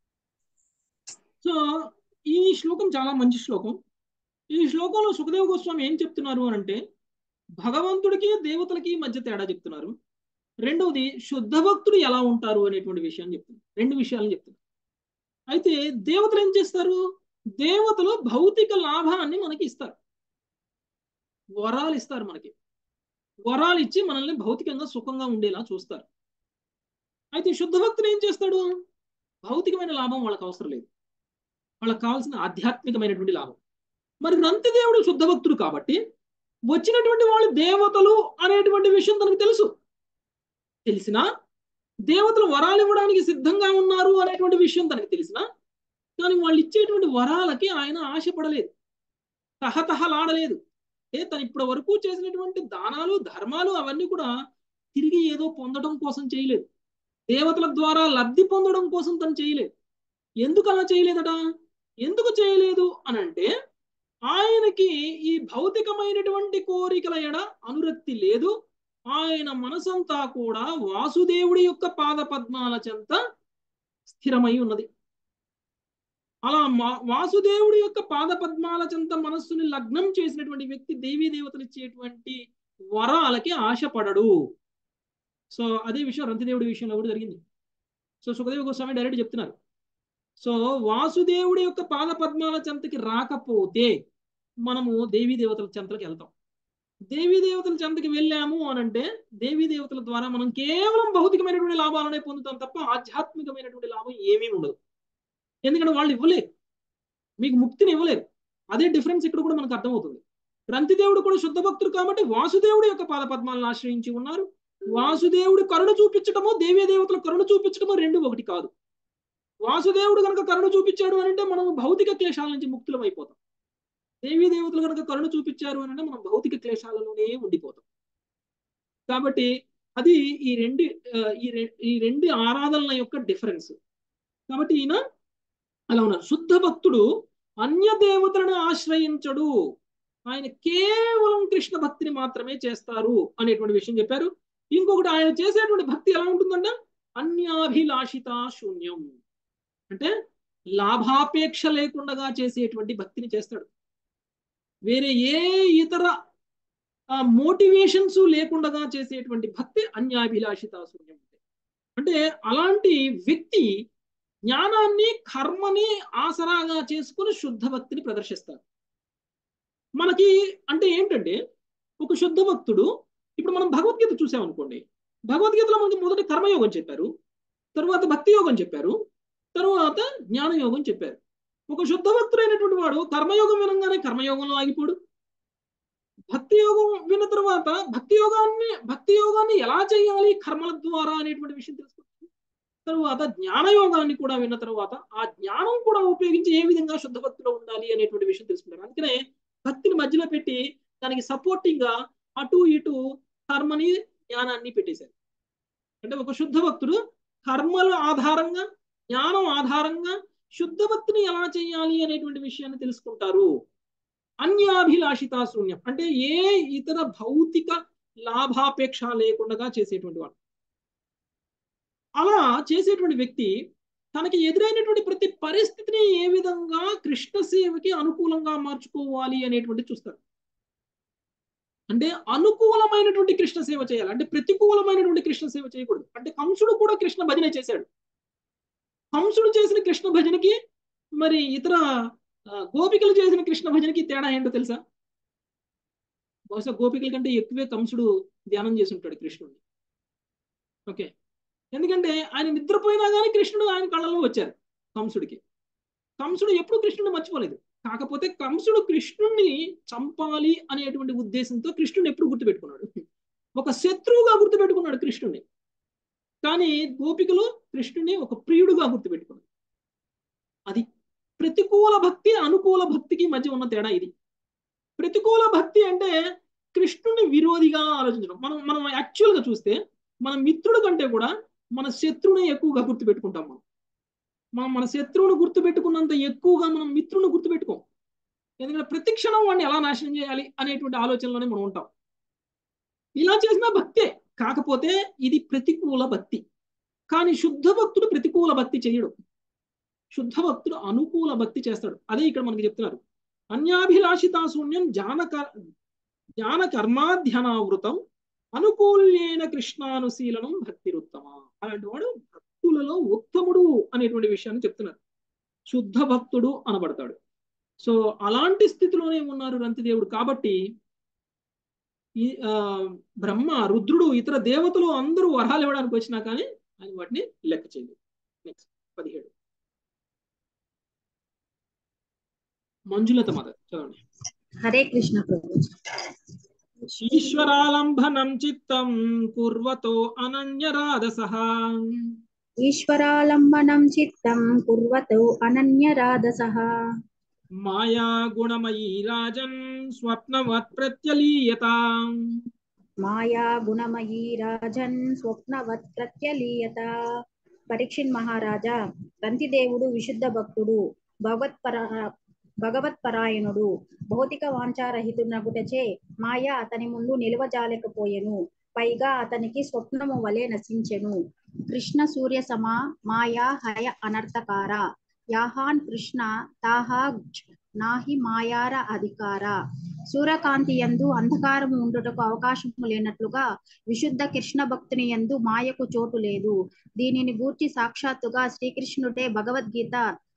సో ఈ శ్లోకం చాలా మంచి శ్లోకం. ఈ శ్లోకంలో సుఖదేవ గోస్వామి ఏం చెప్తున్నారు అని అంటే, భగవంతుడికి దేవతలకి మధ్య తేడా చెప్తున్నారు. రెండవది శుద్ధ భక్తుడు ఎలా ఉంటారు అనేటువంటి విషయాన్ని చెప్తున్నారు. రెండు విషయాలను చెప్తున్నారు. అయితే దేవతలు ఏం చేస్తారు? దేవతలు భౌతిక లాభాన్ని మనకి ఇస్తారు, వరాలు ఇస్తారు. మనకి వరాలు ఇచ్చి మనల్ని భౌతికంగా సుఖంగా ఉండేలా చూస్తారు. అయితే శుద్ధ భక్తుడు ఏం చేస్తాడు? భౌతికమైన లాభం వాళ్ళకి అవసరం లేదు, వాళ్ళకి కావాల్సిన ఆధ్యాత్మికమైనటువంటి లాభం. మరి రంతిదేవుడు శుద్ధ భక్తుడు కాబట్టి వచ్చినటువంటి వాళ్ళు దేవతలు అనేటువంటి విషయం తనకు తెలుసు. తెలిసినా దేవతలు వరాలు ఇవ్వడానికి సిద్ధంగా ఉన్నారు అనేటువంటి విషయం తనకు తెలిసినా కానీ వాళ్ళు ఇచ్చేటువంటి వరాలకి ఆయన ఆశపడలేదు, తహతహలాడలేదు. అంటే తను ఇప్పటి వరకు చేసినటువంటి దానాలు ధర్మాలు అవన్నీ కూడా తిరిగి ఏదో పొందడం కోసం చేయలేదు, దేవతల ద్వారా లబ్ధి పొందడం కోసం తను చేయలేదు. ఎందుకు అలా చేయలేదట? ఎందుకు చేయలేదు అని అంటే ఆయనకి ఈ భౌతికమైనటువంటి కోరికల ఎడ అనురక్తి లేదు. ఆయన మనసంతా కూడా వాసుదేవుడి యొక్క పాద పద్మాల చెంత స్థిరమై ఉన్నది. అలా వాసుదేవుడి యొక్క పాద పద్మాల చెంత మనస్సుని లగ్నం చేసినటువంటి వ్యక్తి దేవీ దేవతలు ఇచ్చేటువంటి వరాలకి ఆశపడడు. సో అదే విషయం రంతిదేవుడి విషయంలో కూడా జరిగింది. సో సుఖదేవ గోస్వామి డైరెక్ట్ చెప్తున్నారు. సో వాసుదేవుడి యొక్క పాద పద్మాల చెంతకి రాకపోతే మనము దేవీ దేవతల చెంతలకు వెళ్తాం. దేవీ దేవతల చెంతకి వెళ్ళాము అని అంటే దేవీ దేవతల ద్వారా మనం కేవలం భౌతికమైనటువంటి లాభాలనే పొందుతాం తప్ప ఆధ్యాత్మికమైనటువంటి లాభం ఏమీ ఉండదు. ఎందుకంటే వాళ్ళు ఇవ్వలేరు, మీకు ముక్తిని ఇవ్వలేరు. అదే డిఫరెన్స్ ఇక్కడ కూడా మనకు అర్థమవుతుంది. రంతిదేవుడు కూడా శుద్ధ భక్తుడు కాబట్టి వాసుదేవుడి యొక్క పాద పద్మాలను ఆశ్రయించి ఉన్నారు. వాసుదేవుడు కరుణ చూపించటమో దేవీ దేవతల కరుణ చూపించటమో రెండు ఒకటి కాదు. వాసుదేవుడు కనుక కరుణ చూపించాడు అని అంటే మనం భౌతిక క్లేశాల నుంచి ముక్తులం అయిపోతాం. దేవీ దేవతలు కనుక కరుణ చూపించారు అని అంటే మనం భౌతిక క్లేశాలలోనే ఉండిపోతాం. కాబట్టి అది ఈ రెండు ఈ రెండు ఆరాధనల యొక్క డిఫరెన్స్. కాబట్టి ఈయన అలా ఉన్నారు. శుద్ధ భక్తుడు అన్య దేవతలను ఆశ్రయించడు, ఆయన కేవలం కృష్ణ భక్తిని మాత్రమే చేస్తారు అనేటువంటి విషయం చెప్పారు. ఇంకొకటి ఆయన చేసేటువంటి భక్తి ఎలా ఉంటుందంటే అన్యాభిలాషిత శూన్యం, అంటే లాభాపేక్ష లేకుండా చేసేటువంటి భక్తిని చేస్తాడు. వేరే ఏ ఇతర మోటివేషన్స్ లేకుండా చేసేటువంటి భక్తి అన్యాభిలాషిత శూన్యం. అంటే అలాంటి వ్యక్తి జ్ఞానాన్ని కర్మని ఆసరాగా చేసుకుని శుద్ధ భక్తిని ప్రదర్శిస్తారు. మనకి అంటే ఏంటంటే ఒక శుద్ధ భక్తుడు, ఇప్పుడు మనం భగవద్గీత చూసామనుకోండి, భగవద్గీతలో మనకి మొదటి కర్మయోగం చెప్పారు, తరువాత భక్తి యోగం చెప్పారు, తరువాత జ్ఞానయోగం చెప్పారు. ఒక శుద్ధ భక్తుడైనటువంటి వాడు కర్మయోగం వినంగానే కర్మయోగంలో ఆగిపోడు. భక్తి యోగం విన్న తర్వాత భక్తి యోగాన్ని భక్తి యోగాన్ని ఎలా చేయాలి కర్మల ద్వారా అనేటువంటి విషయం తెలుసుకుంటారు. తరువాత జ్ఞానయోగాన్ని కూడా విన్న తర్వాత ఆ జ్ఞానం కూడా ఉపయోగించి ఏ విధంగా శుద్ధ భక్తిలో ఉండాలి అనేటువంటి విషయం తెలుసుకుంటారు. అందుకనే భక్తిని మధ్యలో పెట్టి దానికి సపోర్టింగ్ గా అటు ఇటు కర్మని జ్ఞానాన్ని పెట్టేశారు. అంటే ఒక శుద్ధ భక్తుడు కర్మల ఆధారంగా జ్ఞానం ఆధారంగా శుద్ధ భక్తిని ఎలా చేయాలి అనేటువంటి విషయాన్ని తెలుసుకుంటారు. అన్యాభిలాషిత శూన్యం అంటే ఏ ఇతర భౌతిక లాభాపేక్ష లేకుండా చేసేటువంటి వాడు. అలా చేసేటువంటి వ్యక్తి తనకి ఎదురైనటువంటి ప్రతి పరిస్థితిని ఏ విధంగా కృష్ణ సేవకి అనుకూలంగా మార్చుకోవాలి అనేటువంటి చూస్తారు. అంటే అనుకూలమైనటువంటి కృష్ణ సేవ చేయాలి, అంటే ప్రతికూలమైనటువంటి కృష్ణ సేవ చేయకూడదు. అంటే కంసుడు కూడా కృష్ణ భజన చేశాడు. కంసుడు చేసిన కృష్ణ భజనకి మరి ఇతర గోపికలు చేసిన కృష్ణ భజనకి తేడా ఏంటో తెలుసా? బహుశా గోపికల కంటే ఎక్కువే కంసుడు ధ్యానం చేసి ఉంటాడు కృష్ణుడిని. ఓకే, ఎందుకంటే ఆయన నిద్రపోయినా కానీ కృష్ణుడు ఆయన కళ్ళలో వచ్చారు కంసుడికి. కంసుడు ఎప్పుడు కృష్ణుడిని మర్చిపోలేదు. కాకపోతే కంసుడు కృష్ణుడిని చంపాలి అనేటువంటి ఉద్దేశంతో కృష్ణుడిని ఎప్పుడు గుర్తుపెట్టుకున్నాడు, ఒక శత్రువుగా గుర్తుపెట్టుకున్నాడు కృష్ణుడిని. కానీ గోపికలు కృష్ణుడిని ఒక ప్రియుడుగా గుర్తుపెట్టుకున్నాడు. అది ప్రతికూల భక్తి అనుకూల భక్తికి మధ్య ఉన్న తేడా ఇది. ప్రతికూల భక్తి అంటే కృష్ణుని విరోధిగా ఆలోచించడం. మనం మనం యాక్చువల్గా చూస్తే మన మిత్రుడు కంటే కూడా మన శత్రువుని ఎక్కువగా గుర్తుపెట్టుకుంటాం. మనం మనం మన శత్రువును గుర్తుపెట్టుకున్నంత ఎక్కువగా మనం మిత్రుని గుర్తుపెట్టుకోం. ఎందుకంటే ప్రతి క్షణం వాడిని ఎలా నాశనం చేయాలి అనేటువంటి ఆలోచనలోనే మనం ఉంటాం. ఇలా చేసిన భక్తే, కాకపోతే ఇది ప్రతికూల భక్తి. కానీ శుద్ధ భక్తుడు ప్రతికూల భక్తి చేయడు, శుద్ధ భక్తుడు అనుకూల భక్తి చేస్తాడు. అదే ఇక్కడ మనకి చెప్తున్నారు. అన్యాభిలాషితా శూన్యం జ్ఞాన జ్ఞాన కర్మాధ్యనావృతం అనుకూల్యేన కృష్ణానుశీలనం భక్తిరుత్తమ. అలాంటి వాడు భక్తులలో ఉత్తముడు అనేటువంటి విషయాన్ని చెప్తున్నారు. శుద్ధ భక్తుడు అనబడతాడు. సో అలాంటి స్థితిలోనే ఉన్నారు రంతిదేవుడు. కాబట్టి ఈ ఆ బ్రహ్మ రుద్రుడు ఇతర దేవతలు అందరూ వరాలు ఇవ్వడానికి వచ్చినా కానీ ఆయన వాటిని లెక్క చేయలేదు. నెక్స్ట్ పదిహేడు మంజులత మాత చదవండి. హరే కృష్ణ ప్రభు. ఈశ్వరాలంబనం చిత్తం కుర్వతో అనన్యరాధసః ఈశ్వరాలంబనం చిత్తం కుర్వతో అనన్యరాధసః మాయా గుణమయీ రాజన్ స్వప్నవత్ ప్రత్యలీయతాం మాయా గుణమయీ రాజన్ స్వప్నవత్ ప్రత్యలీయత. పరీక్షిత్ మహారాజా, రంతిదేవుడు విశుద్ధ భక్తుడు, భగవత్పరా భగవత్పరాయణుడు, భౌతిక వాంఛారహితునగుటచే మాయ అతని ముందు నిలవజాలకపోయెను. పైగా అతనికి స్వప్నము వలె నశించెను. కృష్ణ సూర్య సమా మాయా హయ అనర్థకార యాహాన్ కృష్ణ తాహా నాహి మాయార అధికార. సూర్యకాంతి యందు అంధకారము ఉండుటకు అవకాశము లేనట్లుగా విశుద్ధ కృష్ణ భక్తుని యందు మాయకు చోటు లేదు. దీనిని గూర్చి సాక్షాత్తుగా శ్రీకృష్ణుడే భగవద్గీత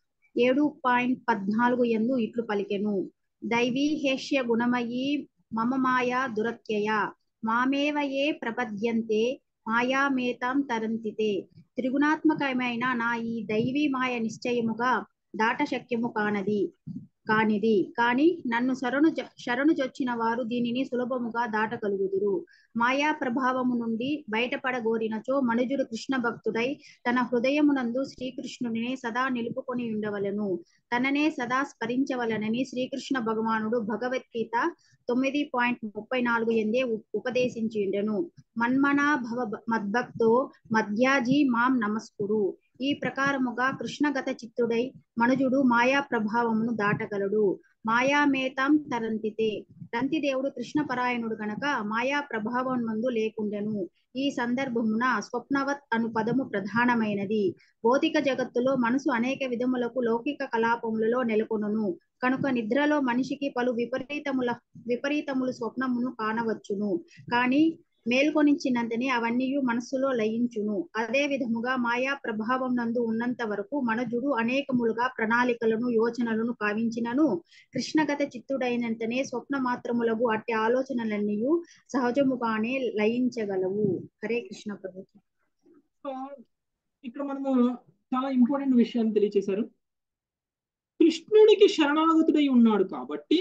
ఏడు పాయింట్ పద్నాలుగు యందు ఇట్లు పలికెను. దైవీ హేష్య గుణమయీ మమ మాయా దురత్యయ మామేవ ఏ ప్రపద్యంతే మాయామేతాం తరంతితే. త్రిగుణాత్మకమైన నా ఈ దైవీ మాయ నిశ్చయముగా దాట శక్యము కానది కానిది కాని నన్ను శరణు శరణు చొచ్చిన వారు దీనిని సులభముగా దాటగలుగుదురు. మాయా ప్రభావము నుండి బయటపడగోరినచో మనుజుడు కృష్ణ భక్తుడై తన హృదయమునందు శ్రీకృష్ణుని సదా నిలుపుకొని ఉండవలను, తననే సదా స్మరించవలనని శ్రీకృష్ణ భగవానుడు భగవద్గీత తొమ్మిది పాయింట్ ముప్పై నాలుగు ఎందే ఉపదేశించిండెను. మన్మనా భవ మద్భక్తో మధ్యాజీ మాం నమస్కురు. ఈ ప్రకారముగా కృష్ణగత చిత్తుడై మనుజుడు మాయా ప్రభావమును దాటగలడు. మాయామేతాం తరంతితే. రంతిదేవుడు కృష్ణ పరాయణుడు గనక మాయా ప్రభావం మందు లేకుండెను. ఈ సందర్భమున స్వప్నవత్ అను పదము ప్రధానమైనది. భౌతిక జగత్తులో మనసు అనేక విధములకు లౌకిక కలాపములలో నెలకొనును కనుక నిద్రలో మనిషికి పలు విపరీతముల విపరీతములు స్వప్నమును కానవచ్చును. కానీ మేల్కొనిచ్చినంతనే అవన్నీ మనస్సులో లయించును. అదే విధముగా మాయా ప్రభావం నందు ఉన్నంత వరకు మనుజుడు అనేకములుగా ప్రణాళికలను యోచనలను కావించినను కృష్ణగత చిత్తుడైనంతనే స్వప్న మాత్రములకు అట్టి ఆలోచనలన్నీ సహజముగానే లయించగలవు. హరే కృష్ణ ప్రభు. ఇక్కడ మనము చాలా ఇంపార్టెంట్ విషయాన్ని తెలియచేశారు. కృష్ణుడికి శరణాగతుడై ఉన్నాడు కాబట్టి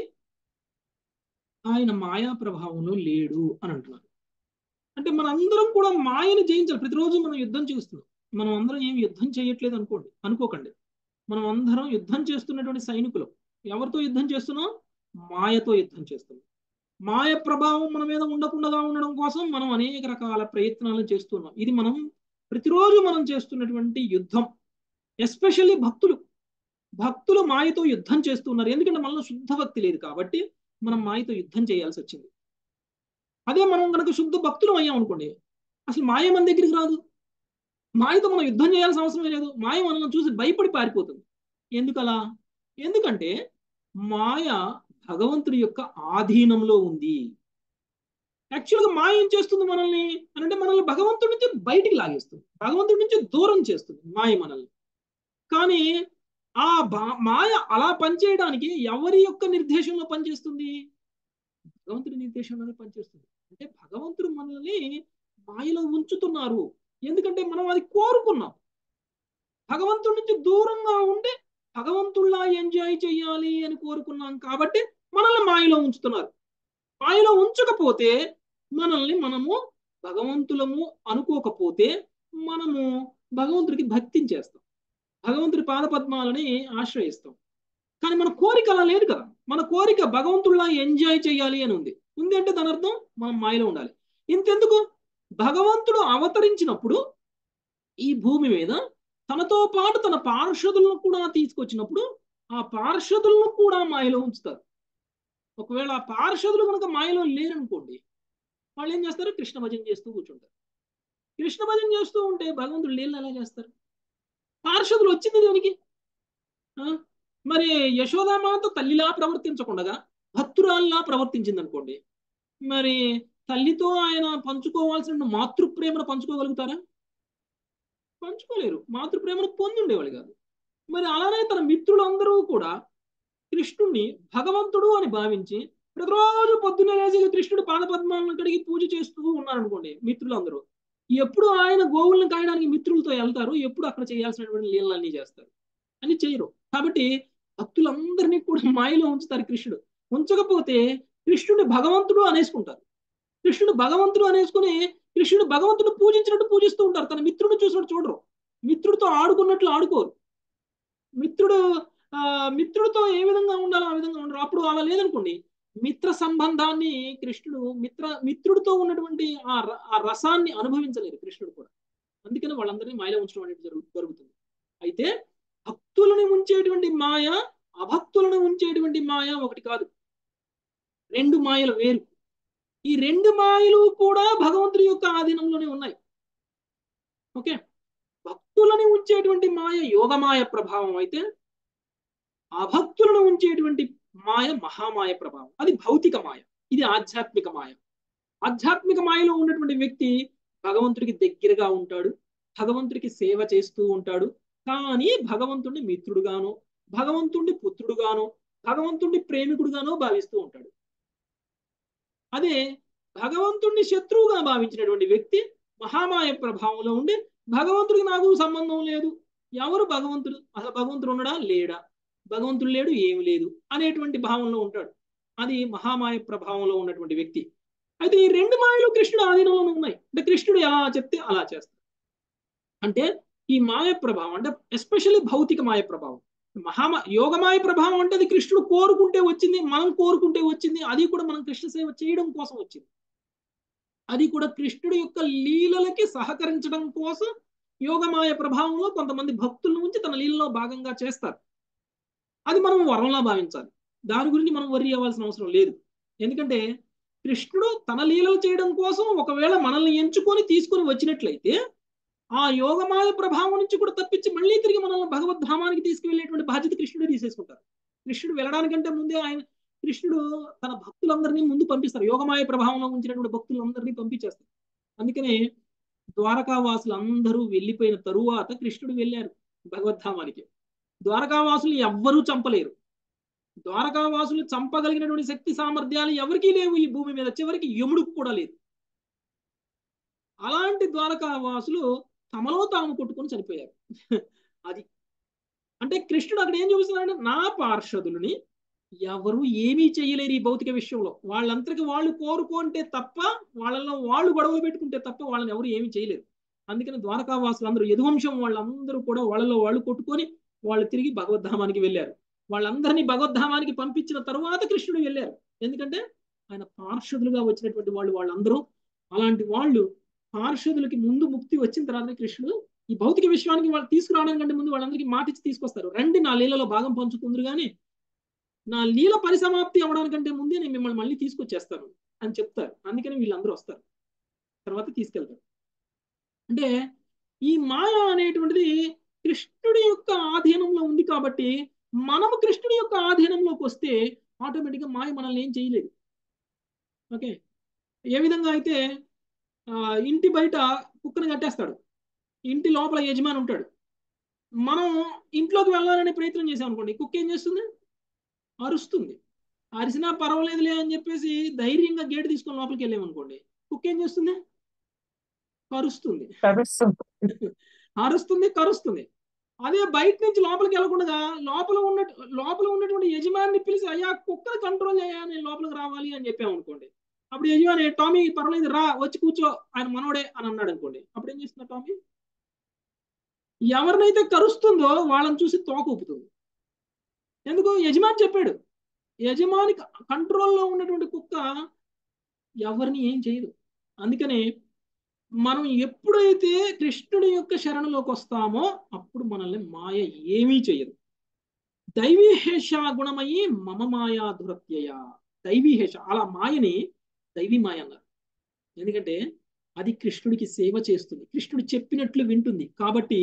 ఆయన మాయా ప్రభావంలో లేడు అని అంటున్నారు. అంటే మనందరం కూడా మాయను జయించాలి. ప్రతిరోజు మనం యుద్ధం చేస్తున్నాం. మనం అందరం ఏం యుద్ధం చేయట్లేదు అనుకోండి అనుకోకండి మనం అందరం యుద్ధం చేస్తున్నటువంటి సైనికులు. ఎవరితో యుద్ధం చేస్తున్నాం? మాయతో యుద్ధం చేస్తున్నాం. మాయ ప్రభావం మన మీద ఉండకుండా ఉండడం కోసం మనం అనేక రకాల ప్రయత్నాలు చేస్తున్నాం. ఇది మనం ప్రతిరోజు మనం చేస్తున్నటువంటి యుద్ధం. ఎస్పెషల్లీ భక్తులు భక్తులు మాయతో యుద్ధం చేస్తున్నారు. ఎందుకంటే మనలో శుద్ధ భక్తి లేదు కాబట్టి మనం మాయతో యుద్ధం చేయాల్సి వచ్చింది. అదే మనం కనుక శుద్ధ భక్తులు అయ్యాం అనుకోండి, అసలు మాయ మన దగ్గరికి రాదు. మాయతో మనం యుద్ధం చేయాల్సిన అవసరమే లేదు. మాయ మనల్ని చూసి భయపడి పారిపోతుంది. ఎందుకలా? ఎందుకంటే మాయ భగవంతుడి యొక్క ఆధీనంలో ఉంది. యాక్చువల్గా మాయ ఏం చేస్తుంది మనల్ని అని అంటే మనల్ని భగవంతుడి నుంచి బయటికి లాగేస్తుంది, భగవంతుడి నుంచి దూరం చేస్తుంది మాయ మనల్ని. కానీ ఆ మాయ అలా పనిచేయడానికి ఎవరి యొక్క నిర్దేశంలో పనిచేస్తుంది? భగవంతుడి నిర్దేశంలోనే పనిచేస్తుంది. అంటే భగవంతుడు మనల్ని మాయలో ఉంచుతున్నారు. ఎందుకంటే మనం అది కోరుకున్నాం. భగవంతుడి నుంచి దూరంగా ఉండి భగవంతుడిలా ఎంజాయ్ చేయాలి అని కోరుకున్నాం కాబట్టి మనల్ని మాయలో ఉంచుతున్నారు. మాయలో ఉంచకపోతే మనల్ని మనము భగవంతులము అనుకోకపోతే మనము భగవంతుడికి భక్తించేస్తాం, భగవంతుడి పాదపద్మాలని ఆశ్రయిస్తాం. కానీ మన కోరిక అలా లేదు కదా. మన కోరిక భగవంతుడిలా ఎంజాయ్ చేయాలి అని ఉంది. ఉంది అంటే దాని అర్థం మనం మాయలో ఉండాలి. ఇంతెందుకు, భగవంతుడు అవతరించినప్పుడు ఈ భూమి మీద తనతో పాటు తన పార్షదులను కూడా తీసుకొచ్చినప్పుడు ఆ పార్షదులను కూడా మాయలో ఉంచుతారు. ఒకవేళ ఆ పార్షదులు కనుక మాయలో లేరనుకోండి, వాళ్ళు ఏం చేస్తారు? కృష్ణ భజన చేస్తూ కూర్చుంటారు. కృష్ణ భజన చేస్తూ ఉంటే భగవంతుడు లీలలు ఎలా చేస్తారు? పార్షదులు వచ్చింది దేనికి? మరి యశోదామాత తల్లిలా ప్రవర్తించకుండా భక్తురాల్లా ప్రవర్తించింది అనుకోండి, మరి తల్లితో ఆయన పంచుకోవాల్సిన మాతృప్రేమను పంచుకోగలుగుతారా? పంచుకోలేరు. మాతృప్రేమను పొందుండేవాళ్ళు కాదు. మరి అలానే తన మిత్రులందరూ కూడా కృష్ణుడిని భగవంతుడు అని భావించి ప్రతిరోజు పొద్దున్నే లేచి కృష్ణుడు పాదపద్మాలను కడిగి పూజ చేస్తూ ఉన్నారనుకోండి మిత్రులందరూ. ఎప్పుడు ఆయన గోవులను కాయడానికి మిత్రులతో వెళ్తారు, ఎప్పుడు అక్కడ చేయాల్సినటువంటి లీలలన్నీ చేస్తారు అని చేయరు. కాబట్టి భక్తులందరినీ కూడా మాయలో ఉంచుతారు కృష్ణుడు. ఉంచకపోతే కృష్ణుడు భగవంతుడు అనేసుకుంటారు. కృష్ణుడు భగవంతుడు అనేసుకుని కృష్ణుడు భగవంతుడు పూజించినట్టు పూజిస్తూ ఉంటారు. తన మిత్రుడు చూసినట్టు చూడరు. మిత్రుడితో ఆడుకున్నట్లు ఆడుకోరు. మిత్రుడు ఆ మిత్రుడితో ఏ విధంగా ఉండాలో ఆ విధంగా ఉండరు. అప్పుడు అలా లేదనుకోండి, మిత్ర సంబంధాన్ని కృష్ణుడు మిత్ర మిత్రుడితో ఉన్నటువంటి ఆ ఆ రసాన్ని అనుభవించలేరు కృష్ణుడు కూడా. అందుకని వాళ్ళందరినీ మాయలో ఉంచడం అనేది జరుగు జరుగుతుంది. అయితే భక్తులను ఉంచేటువంటి మాయ, అభక్తులను ఉంచేటువంటి మాయ ఒకటి కాదు, రెండు మాయలు వేరు. ఈ రెండు మాయలు కూడా భగవంతుడి యొక్క ఆధీనంలోనే ఉన్నాయి. ఓకే, భక్తులని ఉంచేటువంటి మాయ యోగమాయ ప్రభావం అయితే, అభక్తులను ఉంచేటువంటి మాయ మహామాయ ప్రభావం. అది భౌతిక మాయ, ఇది ఆధ్యాత్మిక మాయ. ఆధ్యాత్మిక మాయలో ఉన్నటువంటి వ్యక్తి భగవంతుడికి దగ్గరగా ఉంటాడు, భగవంతుడికి సేవ చేస్తూ ఉంటాడు. కానీ భగవంతుడిని మిత్రుడుగానో, భగవంతుడిని పుత్రుడుగానో, భగవంతుడిని ప్రేమికుడుగానో భావిస్తూ ఉంటాడు. అదే భగవంతుడిని శత్రువుగా భావించినటువంటి వ్యక్తి మహామాయ ప్రభావంలో ఉండి భగవంతుడికి నాకు సంబంధం లేదు, ఎవరు భగవంతుడు, అసలు భగవంతుడు ఉన్నాడా లేడా, భగవంతుడు లేడు ఏమి లేదు అనేటువంటి భావంలో ఉంటాడు. అది మహామాయ ప్రభావంలో ఉన్నటువంటి వ్యక్తి. అయితే ఈ రెండు మాయలు కృష్ణుడు ఆధీనంలో ఉన్నాయి. అంటే కృష్ణుడు ఎలా చెప్తే అలా చేస్తాడు. అంటే ఈ మాయ ప్రభావం అంటే ఎస్పెషల్లీ భౌతిక మాయ ప్రభావం. మహామా యోగమాయ ప్రభావం అంటే అది కృష్ణుడు కోరుకుంటే వచ్చింది, మనం కోరుకుంటే వచ్చింది. అది కూడా మనం కృష్ణ సేవ చేయడం కోసం వచ్చింది. అది కూడా కృష్ణుడి యొక్క లీలలకి సహకరించడం కోసం యోగమాయ ప్రభావంలో కొంతమంది భక్తుల నుంచి తన లీలలో భాగంగా చేస్తారు. అది మనం వరంలా భావించాలి. దాని గురించి మనం వర్రీ అవ్వాల్సిన అవసరం లేదు. ఎందుకంటే కృష్ణుడు తన లీలలు చేయడం కోసం ఒకవేళ మనల్ని ఎంచుకొని తీసుకొని వచ్చినట్లయితే ఆ యోగమాయ ప్రభావం నుంచి కూడా తప్పించి మళ్ళీ తిరిగి మనల్ని భగవద్ధామానికి తీసుకువెళ్ళేటువంటి బాధ్యత కృష్ణుడే తీసేసుకుంటారు. కృష్ణుడు వెళ్ళడానికంటే ముందే ఆయన కృష్ణుడు తన భక్తులందరినీ ముందు పంపిస్తారు. యోగమాయ ప్రభావంలో ఉంచినటువంటి భక్తులందరినీ పంపించేస్తారు. అందుకనే ద్వారకావాసులు అందరూ వెళ్ళిపోయిన తరువాత కృష్ణుడు వెళ్ళారు భగవద్ధామానికి. ద్వారకావాసులు ఎవ్వరూ చంపలేరు. ద్వారకావాసులు చంపగలిగినటువంటి శక్తి సామర్థ్యాలు ఎవరికీ లేవు ఈ భూమి మీద, చివరికి యముడికి కూడా లేదు. అలాంటి ద్వారకావాసులు తమలో తాము కొట్టుకొని చనిపోయారు. అది అంటే కృష్ణుడు అక్కడ ఏం చూపిస్తున్నాడంటే, నా పార్షదులని ఎవరు ఏమీ చేయలేరు ఈ భౌతిక విషయంలో. వాళ్ళంతరికి వాళ్ళు కోరుకుంటే తప్ప, వాళ్ళలో వాళ్ళు గొడవలు పెట్టుకుంటే తప్ప వాళ్ళని ఎవరు ఏమీ చేయలేరు. అందుకని ద్వారకావాసులు అందరూ యదువంశం వాళ్ళందరూ కూడా వాళ్ళలో వాళ్ళు కొట్టుకొని వాళ్ళు తిరిగి భగవద్ధామానికి వెళ్ళారు. వాళ్ళందరినీ భగవద్ధామానికి పంపించిన తరువాత కృష్ణుడు వెళ్ళారు. ఎందుకంటే ఆయన పార్షదులుగా వచ్చినటువంటి వాళ్ళు వాళ్ళందరూ అలాంటి వాళ్ళు. పార్షదులకి ముందు ముక్తి వచ్చిన తర్వాత కృష్ణుడు ఈ భౌతిక విశ్వానికి వాళ్ళు తీసుకురావడానికంటే ముందు వాళ్ళందరికీ మాటిచ్చి తీసుకొస్తారు. రండి నా లీలలో భాగం పంచుకుందరు కానీ నా లీల పరిసమాప్తి అవడానికంటే ముందే నేను మిమ్మల్ని మళ్ళీ తీసుకొచ్చేస్తాను అని చెప్తారు. అందుకని వీళ్ళందరూ వస్తారు, తర్వాత తీసుకెళ్తారు. అంటే ఈ మాయ అనేటువంటిది కృష్ణుడి యొక్క ఆధీనంలో ఉంది కాబట్టి మనము కృష్ణుడి యొక్క ఆధీనంలోకి వస్తే ఆటోమేటిక్గా మాయ మనల్ని ఏం చేయలేదు. ఓకే, ఏ విధంగా అయితే ఇంటి బయట కుక్కను కట్టేస్తాడు, ఇంటి లోపల యజమాని ఉంటాడు. మనం ఇంట్లోకి వెళ్ళాలనే ప్రయత్నం చేసాం అనుకోండి, కుక్క ఏం చేస్తుంది, అరుస్తుంది. అరిసినా పర్వాలేదులే అని చెప్పేసి ధైర్యంగా గేట్ తీసుకొని లోపలికి వెళ్ళామనుకోండి, కుక్క ఏం చేస్తుంది, కరుస్తుంది. అరుస్తుంది, కరుస్తుంది. అదే బయట నుంచి లోపలికి వెళ్ళకుండా లోపల ఉన్న లోపల ఉన్నటువంటి యజమాని పిలిచి అయ్యా కుక్కను కంట్రోల్ అయ్యా నేను లోపలికి రావాలి అని చెప్పాము అనుకోండి, అప్పుడు యజమాని టామీ పర్వాలేదు రా వచ్చి కూర్చో ఆయన మనోడే అని అన్నాడు అనుకోండి, అప్పుడు ఏం చేస్తున్నా టామీ ఎవరినైతే కరుస్తుందో వాళ్ళని చూసి తోక ఊపుతుంది. ఎందుకు, యజమాని చెప్పాడు. యజమాని కంట్రోల్లో ఉన్నటువంటి కుక్క ఎవరిని ఏం చేయదు. అందుకనే మనం ఎప్పుడైతే కృష్ణుడి యొక్క శరణలోకి వస్తామో అప్పుడు మనల్ని మాయ ఏమీ చేయదు. దైవీహేష గుణమయ్యి మమ మాయా దురత్యయ. దైవీహేష అలా మాయని దైవీ మాయ అన్నారు. ఎందుకంటే అది కృష్ణుడికి సేవ చేస్తుంది, కృష్ణుడు చెప్పినట్లు వింటుంది కాబట్టి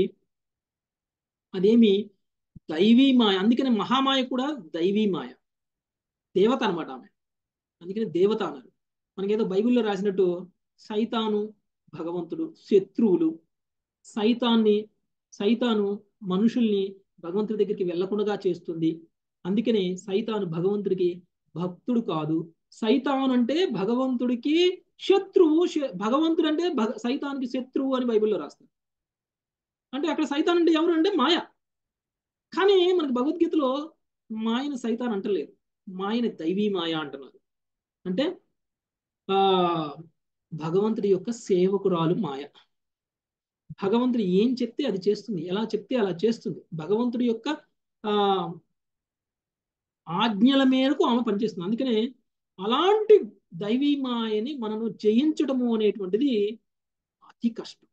అదేమి దైవీ మాయ. అందుకని మహామాయ కూడా దైవీ మాయ, దేవత అనమాట ఆమె. అందుకని దేవత అన్నారు. మనకేదో బైబిల్లో రాసినట్టు సైతాను భగవంతుడు శత్రువులు. సైతాన్ని సైతాను మనుషుల్ని భగవంతుడి దగ్గరికి వెళ్లకుండా చేస్తుంది. అందుకనే సైతాను భగవంతుడికి భక్తుడు కాదు. సైతాన్ అంటే భగవంతుడికి శత్రువు, భగవంతుడు అంటే భగ సైతానికి శత్రువు అని బైబిల్లో రాస్తారు. అంటే అక్కడ సైతాన్ అంటే ఎవరు అంటే మాయ. కానీ మనకి భగవద్గీతలో మాయని సైతాన్ అంటలేదు, మాయని దైవీ మాయ అంటున్నారు. అంటే ఆ భగవంతుడి యొక్క సేవకురాలు మాయ. భగవంతుడు ఏం చెప్తే అది చేస్తుంది, ఎలా చెప్తే అలా చేస్తుంది. భగవంతుడి యొక్క ఆ ఆజ్ఞల మేరకు ఆమె పనిచేస్తుంది. అందుకనే అలాంటి దైవీ మాయని మనము జయించడము అనేటువంటిది అతి కష్టం.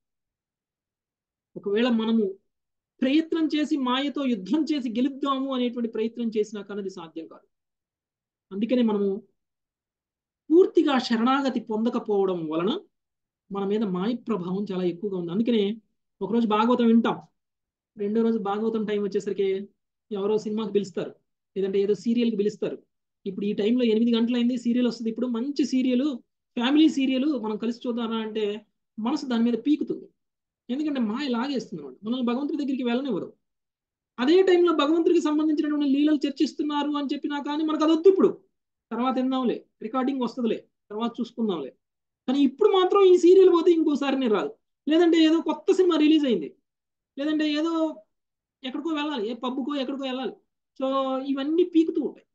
ఒకవేళ మనము ప్రయత్నం చేసి మాయతో యుద్ధం చేసి గెలుద్దాము అనేటువంటి ప్రయత్నం చేసినా కానీ అది సాధ్యం కాదు. అందుకనే మనము పూర్తిగా శరణాగతి పొందకపోవడం వలన మన మీద మాయ ప్రభావం చాలా ఎక్కువగా ఉంది. అందుకనే ఒకరోజు భాగవతం వింటాం, రెండో రోజు భాగవతం టైం వచ్చేసరికి ఎవరో సినిమాకి పిలుస్తారు, లేదంటే ఏదో సీరియల్కి పిలుస్తారు. ఇప్పుడు ఈ టైంలో ఎనిమిది గంటలైంది, సీరియల్ వస్తుంది, ఇప్పుడు మంచి సీరియల్, ఫ్యామిలీ సీరియల్ మనం కలిసి చూద్దామా అంటే మనసు దాని మీద పీకుతుంది. ఎందుకంటే మాయ లాగేస్తుంది అనమాట, మనల్ని భగవంతుడి దగ్గరికి వెళ్ళనివ్వరు. అదే టైంలో భగవంతుడికి సంబంధించినటువంటి లీలలు చర్చిస్తున్నారు అని చెప్పినా కానీ మనకు అదొద్దు, ఇప్పుడు తర్వాత విందాంలే, రికార్డింగ్ వస్తుందిలే, తర్వాత చూసుకుందాంలే. కానీ ఇప్పుడు మాత్రం ఈ సీరియల్ పోతే ఇంకోసారి నేను రాదు, లేదంటే ఏదో కొత్త సినిమా రిలీజ్ అయింది, లేదంటే ఏదో ఎక్కడికో వెళ్ళాలి, ఏ పబ్బుకో ఎక్కడికో వెళ్ళాలి. సో ఇవన్నీ పీకుతూ ఉంటాయి.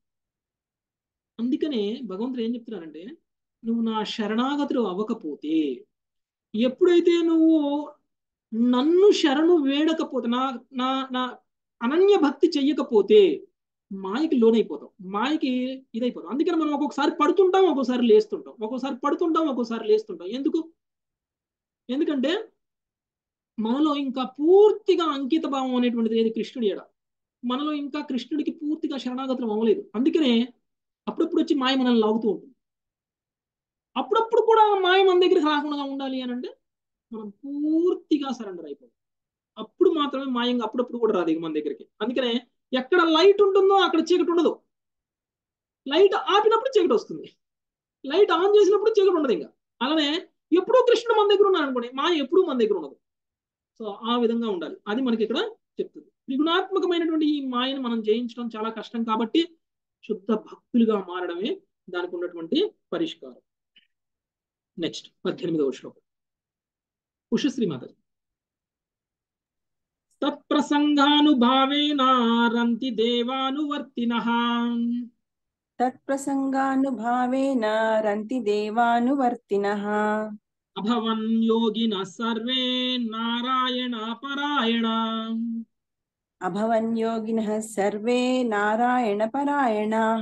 అందుకనే భగవంతుడు ఏం చెప్తున్నారంటే, నువ్వు నా శరణాగతులు అవ్వకపోతే, ఎప్పుడైతే నువ్వు నన్ను శరణు వేడకపోతే, నా నా నా అనన్య భక్తి చెయ్యకపోతే మాయకి లోనైపోతాం, మాయకి ఇదైపోతాం. అందుకని మనం ఒక్కొక్కసారి పడుతుంటాం, ఒక్కోసారి లేస్తుంటాం, ఒక్కోసారి పడుతుంటాం, ఒక్కోసారి లేస్తుంటాం. ఎందుకు? ఎందుకంటే మనలో ఇంకా పూర్తిగా అంకిత భావం అనేటువంటిది ఏది కృష్ణుడి ఎడ, మనలో ఇంకా కృష్ణుడికి పూర్తిగా శరణాగతం అవ్వలేదు. అందుకనే అప్పుడప్పుడు వచ్చి మాయ మనల్ని లాగుతూ ఉంటుంది. అప్పుడప్పుడు కూడా మాయ మన దగ్గరికి రాకుండా ఉండాలి అని అంటే మనం పూర్తిగా సరెండర్ అయిపోతాం. అప్పుడు మాత్రమే మాయంగా అప్పుడప్పుడు కూడా రాదు మన దగ్గరికి. అందుకనే ఎక్కడ లైట్ ఉంటుందో అక్కడ చీకటి ఉండదు, లైట్ ఆపినప్పుడు చీకటి వస్తుంది, లైట్ ఆన్ చేసినప్పుడు చీకటి ఉండదు. ఇంకా అలానే ఎప్పుడూ కృష్ణుడు మన దగ్గర ఉన్నాడు అనుకోండి, మాయ ఎప్పుడూ మన దగ్గర ఉండదు. సో ఆ విధంగా ఉండాలి, అది మనకి ఇక్కడ చెప్తుంది. త్రిగుణాత్మకమైనటువంటి ఈ మాయను మనం జయించడం చాలా కష్టం కాబట్టి శుద్ధ భక్తులుగా మారడమే దానికి ఉన్నటువంటి పరిష్కారం. నెక్స్ట్ పద్దెనిమిదవ శ్లోకం, ఉషశ్రీ మాతాజీ. తత్ప్రసంగానుభావేన రంతి దేవానువర్తినః తత్ప్రసంగానుభావేన రంతి దేవానువర్తినః అభవన్ యోగినః సర్వే నారాయణ పరాయణ అభవన్ యోగినః సర్వే నారాయణ పరాయణాః.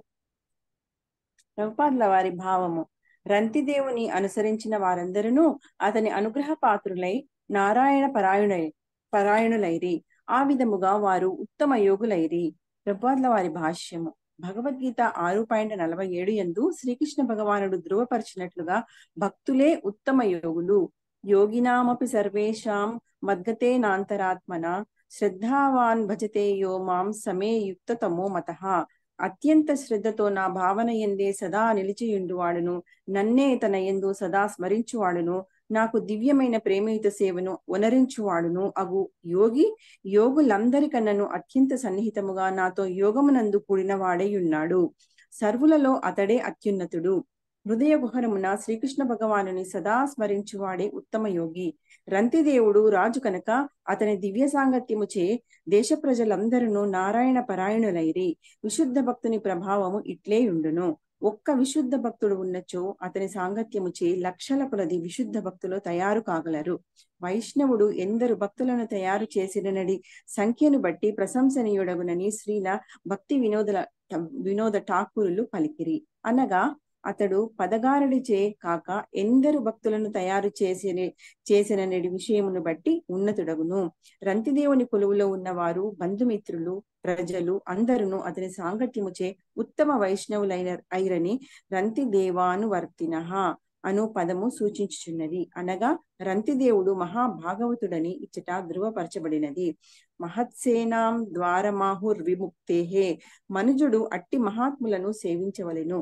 ప్రభుపాదుల వారి భావము, రంతిదేవుని అనుసరించిన వారందరూ అతని అనుగ్రహ పాత్రులై నారాయణ పరాయణులై పరాయణులైరి. ఆ విధముగా వారు ఉత్తమ యోగులైరి. ప్రభుపాదుల వారి భాష్యము, భగవద్గీత ఆరు పాయింట్ నలభై ఏడు యందు శ్రీకృష్ణ భగవానుడు ధృవపరిచినట్లుగా భక్తులే ఉత్తమ యోగులు. యోగినామపి సర్వేషాం మద్గతే నాంతరాత్మన శ్రద్ధావాన్ భజతే యో మాం సమే యుక్తతమో మతః. అత్యంత శ్రద్ధతో నా భావన ఎందే సదా నిలిచియుండువాడును, నన్నే తన యందు సదా స్మరించువాడును, నాకు దివ్యమైన ప్రేమయుత సేవను వనరించువాడును అగు యోగి యోగులందరికన్నను అత్యంత సన్నిహితముగా నాతో యోగమునందు కూడిన వాడై ఉన్నాడు. సర్వులలో అతడే అత్యున్నతుడు. హృదయ గుహరమున శ్రీకృష్ణ భగవానుని సదా స్మరించువాడే ఉత్తమ యోగి. రంతిదేవుడు రాజు కనుక అతని దివ్య సాంగత్యముచే దేశ ప్రజలందరూ నారాయణ పరాయణులైరి. విశుద్ధ భక్తుని ప్రభావము ఇట్లే ఉండును. ఒక్క విశుద్ధ భక్తుడు ఉన్నచో అతని సాంగత్యముచే లక్షల కొలది విశుద్ధ భక్తులు తయారు కాగలరు. వైష్ణవుడు ఎందరు భక్తులను తయారు చేసినడి సంఖ్యను బట్టి ప్రశంసనీయుడగునని శ్రీల భక్తి వినోద వినోద ఠాకూరులు పలికిరి. అనగా అతడు పదగారడిచే కాక ఎందరు భక్తులను తయారు చేసిన చేసినడి విషయమును బట్టి ఉన్నతుడగును. రంతిదేవుని కొలువులో ఉన్నవారు బంధుమిత్రులు ప్రజలు అందరును అతని సాంగత్యముచే ఉత్తమ వైష్ణవులైన ఐరని రంతి దేవానువర్తినః అను పదము సూచించుచున్నది. అనగా రంతిదేవుడు మహాభాగవతుడని ఇచ్చట ధృవపరచబడినది. మహత్సేనాం ద్వారమాహుర్విముక్తేహే, మనుజుడు అట్టి మహాత్ములను సేవించవలెను,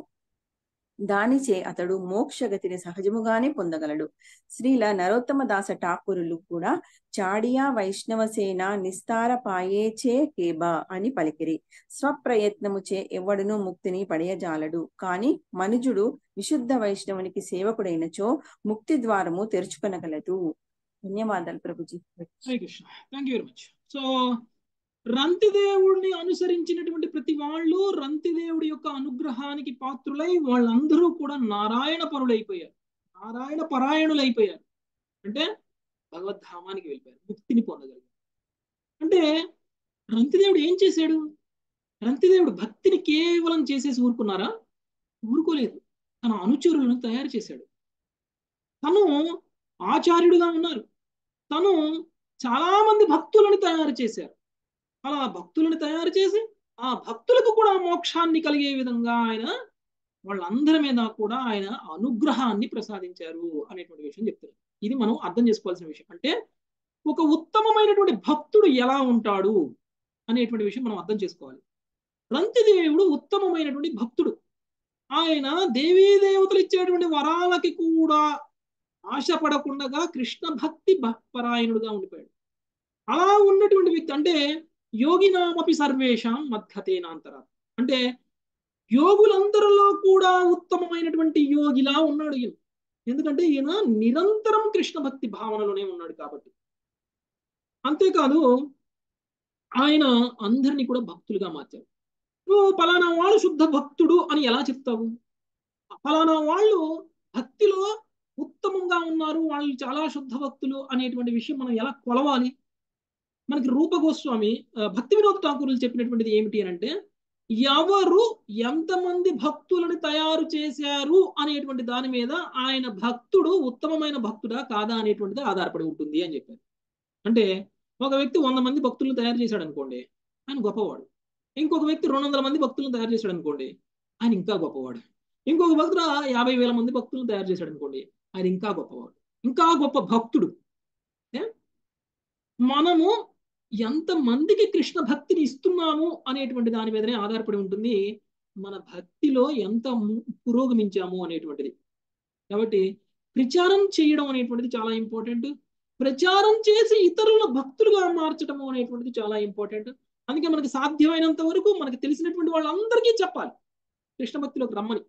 దానిచే అతడు మోక్షగతిని సహజముగానే పొందగలడు. శ్రీల నరోత్తమ దాస ఠాకూరులు కూడా చాడియా వైష్ణవసేన నిస్తార పాయేచే హేబా అని పలికిరి. స్వప్రయత్నముచే ఎవడును ముక్తిని పడయజాలడు, కాని మనుజుడు విశుద్ధ వైష్ణవునికి సేవకుడైనచో ముక్తి ద్వారము తెరుచుకొనగలదు. ధన్యవాదాలు ప్రభుజీ. Hare Krishna, thank you very much. So రంతిదేవుడిని అనుసరించినటువంటి ప్రతి వాళ్ళు రంతిదేవుడి యొక్క అనుగ్రహానికి పాత్రులై వాళ్ళందరూ కూడా నారాయణ పరులైపోయారు, నారాయణ పరాయణులైపోయారు. అంటే భగవద్ధామానికి వెళ్ళిపోయారు, ముక్తిని పొందగలిగారు. అంటే రంతిదేవుడు ఏం చేశాడు? రంతిదేవుడు భక్తిని కేవలం చేసేసి ఊరుకున్నారా? ఊరుకోలేదు. తన అనుచరులను తయారు చేశాడు. తను ఆచార్యుడుగా ఉన్నారు. తను చాలా మంది భక్తులను తయారు చేశారు. అలా భక్తులను తయారు చేసి ఆ భక్తులకు కూడా మోక్షాన్ని కలిగే విధంగా ఆయన వాళ్ళందరి మీద కూడా ఆయన అనుగ్రహాన్ని ప్రసాదించారు అనేటువంటి విషయం చెప్తున్నారు. ఇది మనం అర్థం చేసుకోవాల్సిన విషయం. అంటే ఒక ఉత్తమమైనటువంటి భక్తుడు ఎలా ఉంటాడు అనేటువంటి విషయం మనం అర్థం చేసుకోవాలి. రంతిదేవుడు ఉత్తమమైనటువంటి భక్తుడు. ఆయన దేవీ దేవతలు ఇచ్చేటువంటి వరాలకి కూడా ఆశపడకుండా కృష్ణ భక్తి పరాయణుడుగా ఉండిపోయాడు. అలా ఉన్నటువంటి వ్యక్తి అంటే యోగినామపి సర్వేషాం మద్గతేనాంతరా, అంటే యోగులందరిలో కూడా ఉత్తమమైనటువంటి యోగిలా ఉన్నాడు ఈయన. ఎందుకంటే ఈయన నిరంతరం కృష్ణ భక్తి భావనలోనే ఉన్నాడు కాబట్టి. అంతేకాదు ఆయన అందరినీ కూడా భక్తులుగా మార్చారు. నువ్వు పలానా వాడు శుద్ధ భక్తుడు అని ఎలా చెప్తావు? పలానా వాళ్ళు భక్తిలో ఉత్తమంగా ఉన్నారు, వాళ్ళు చాలా శుద్ధ భక్తులు అనేటువంటి విషయం మనం ఎలా కొలవాలి? మనకి రూప గోస్వామి భక్తి వినోద్ ఠాకూర్లు చెప్పినటువంటిది ఏమిటి అని అంటే, ఎవరు ఎంతమంది భక్తులను తయారు చేశారు అనేటువంటి దాని మీద ఆయన భక్తుడు ఉత్తమమైన భక్తుడా కాదా అనేటువంటిది ఆధారపడి ఉంటుంది అని చెప్పారు. అంటే ఒక వ్యక్తి వంద మంది భక్తులను తయారు చేశాడు అనుకోండి, ఆయన గొప్పవాడు. ఇంకొక వ్యక్తి రెండు వందల మంది భక్తులను తయారు చేశాడు అనుకోండి, ఆయన ఇంకా గొప్పవాడు. ఇంకొక భక్తుడు యాభై వేల మంది భక్తులను తయారు చేశాడు అనుకోండి, ఆయన ఇంకా గొప్పవాడు, ఇంకా గొప్ప భక్తుడు. మనము ఎంత మందికి కృష్ణ భక్తిని ఇస్తున్నాము అనేటువంటి దాని మీదనే ఆధారపడి ఉంటుంది మన భక్తిలో ఎంత పురోగమించాము అనేటువంటిది. కాబట్టి ప్రచారం చేయడం అనేటువంటిది చాలా ఇంపార్టెంట్. ప్రచారం చేసి ఇతరుల భక్తులుగా మార్చడం అనేటువంటిది చాలా ఇంపార్టెంట్. అందుకే మనకి సాధ్యమైనంత వరకు మనకి తెలిసినటువంటి వాళ్ళందరికీ చెప్పాలి కృష్ణ భక్తిలోకి రమ్మని.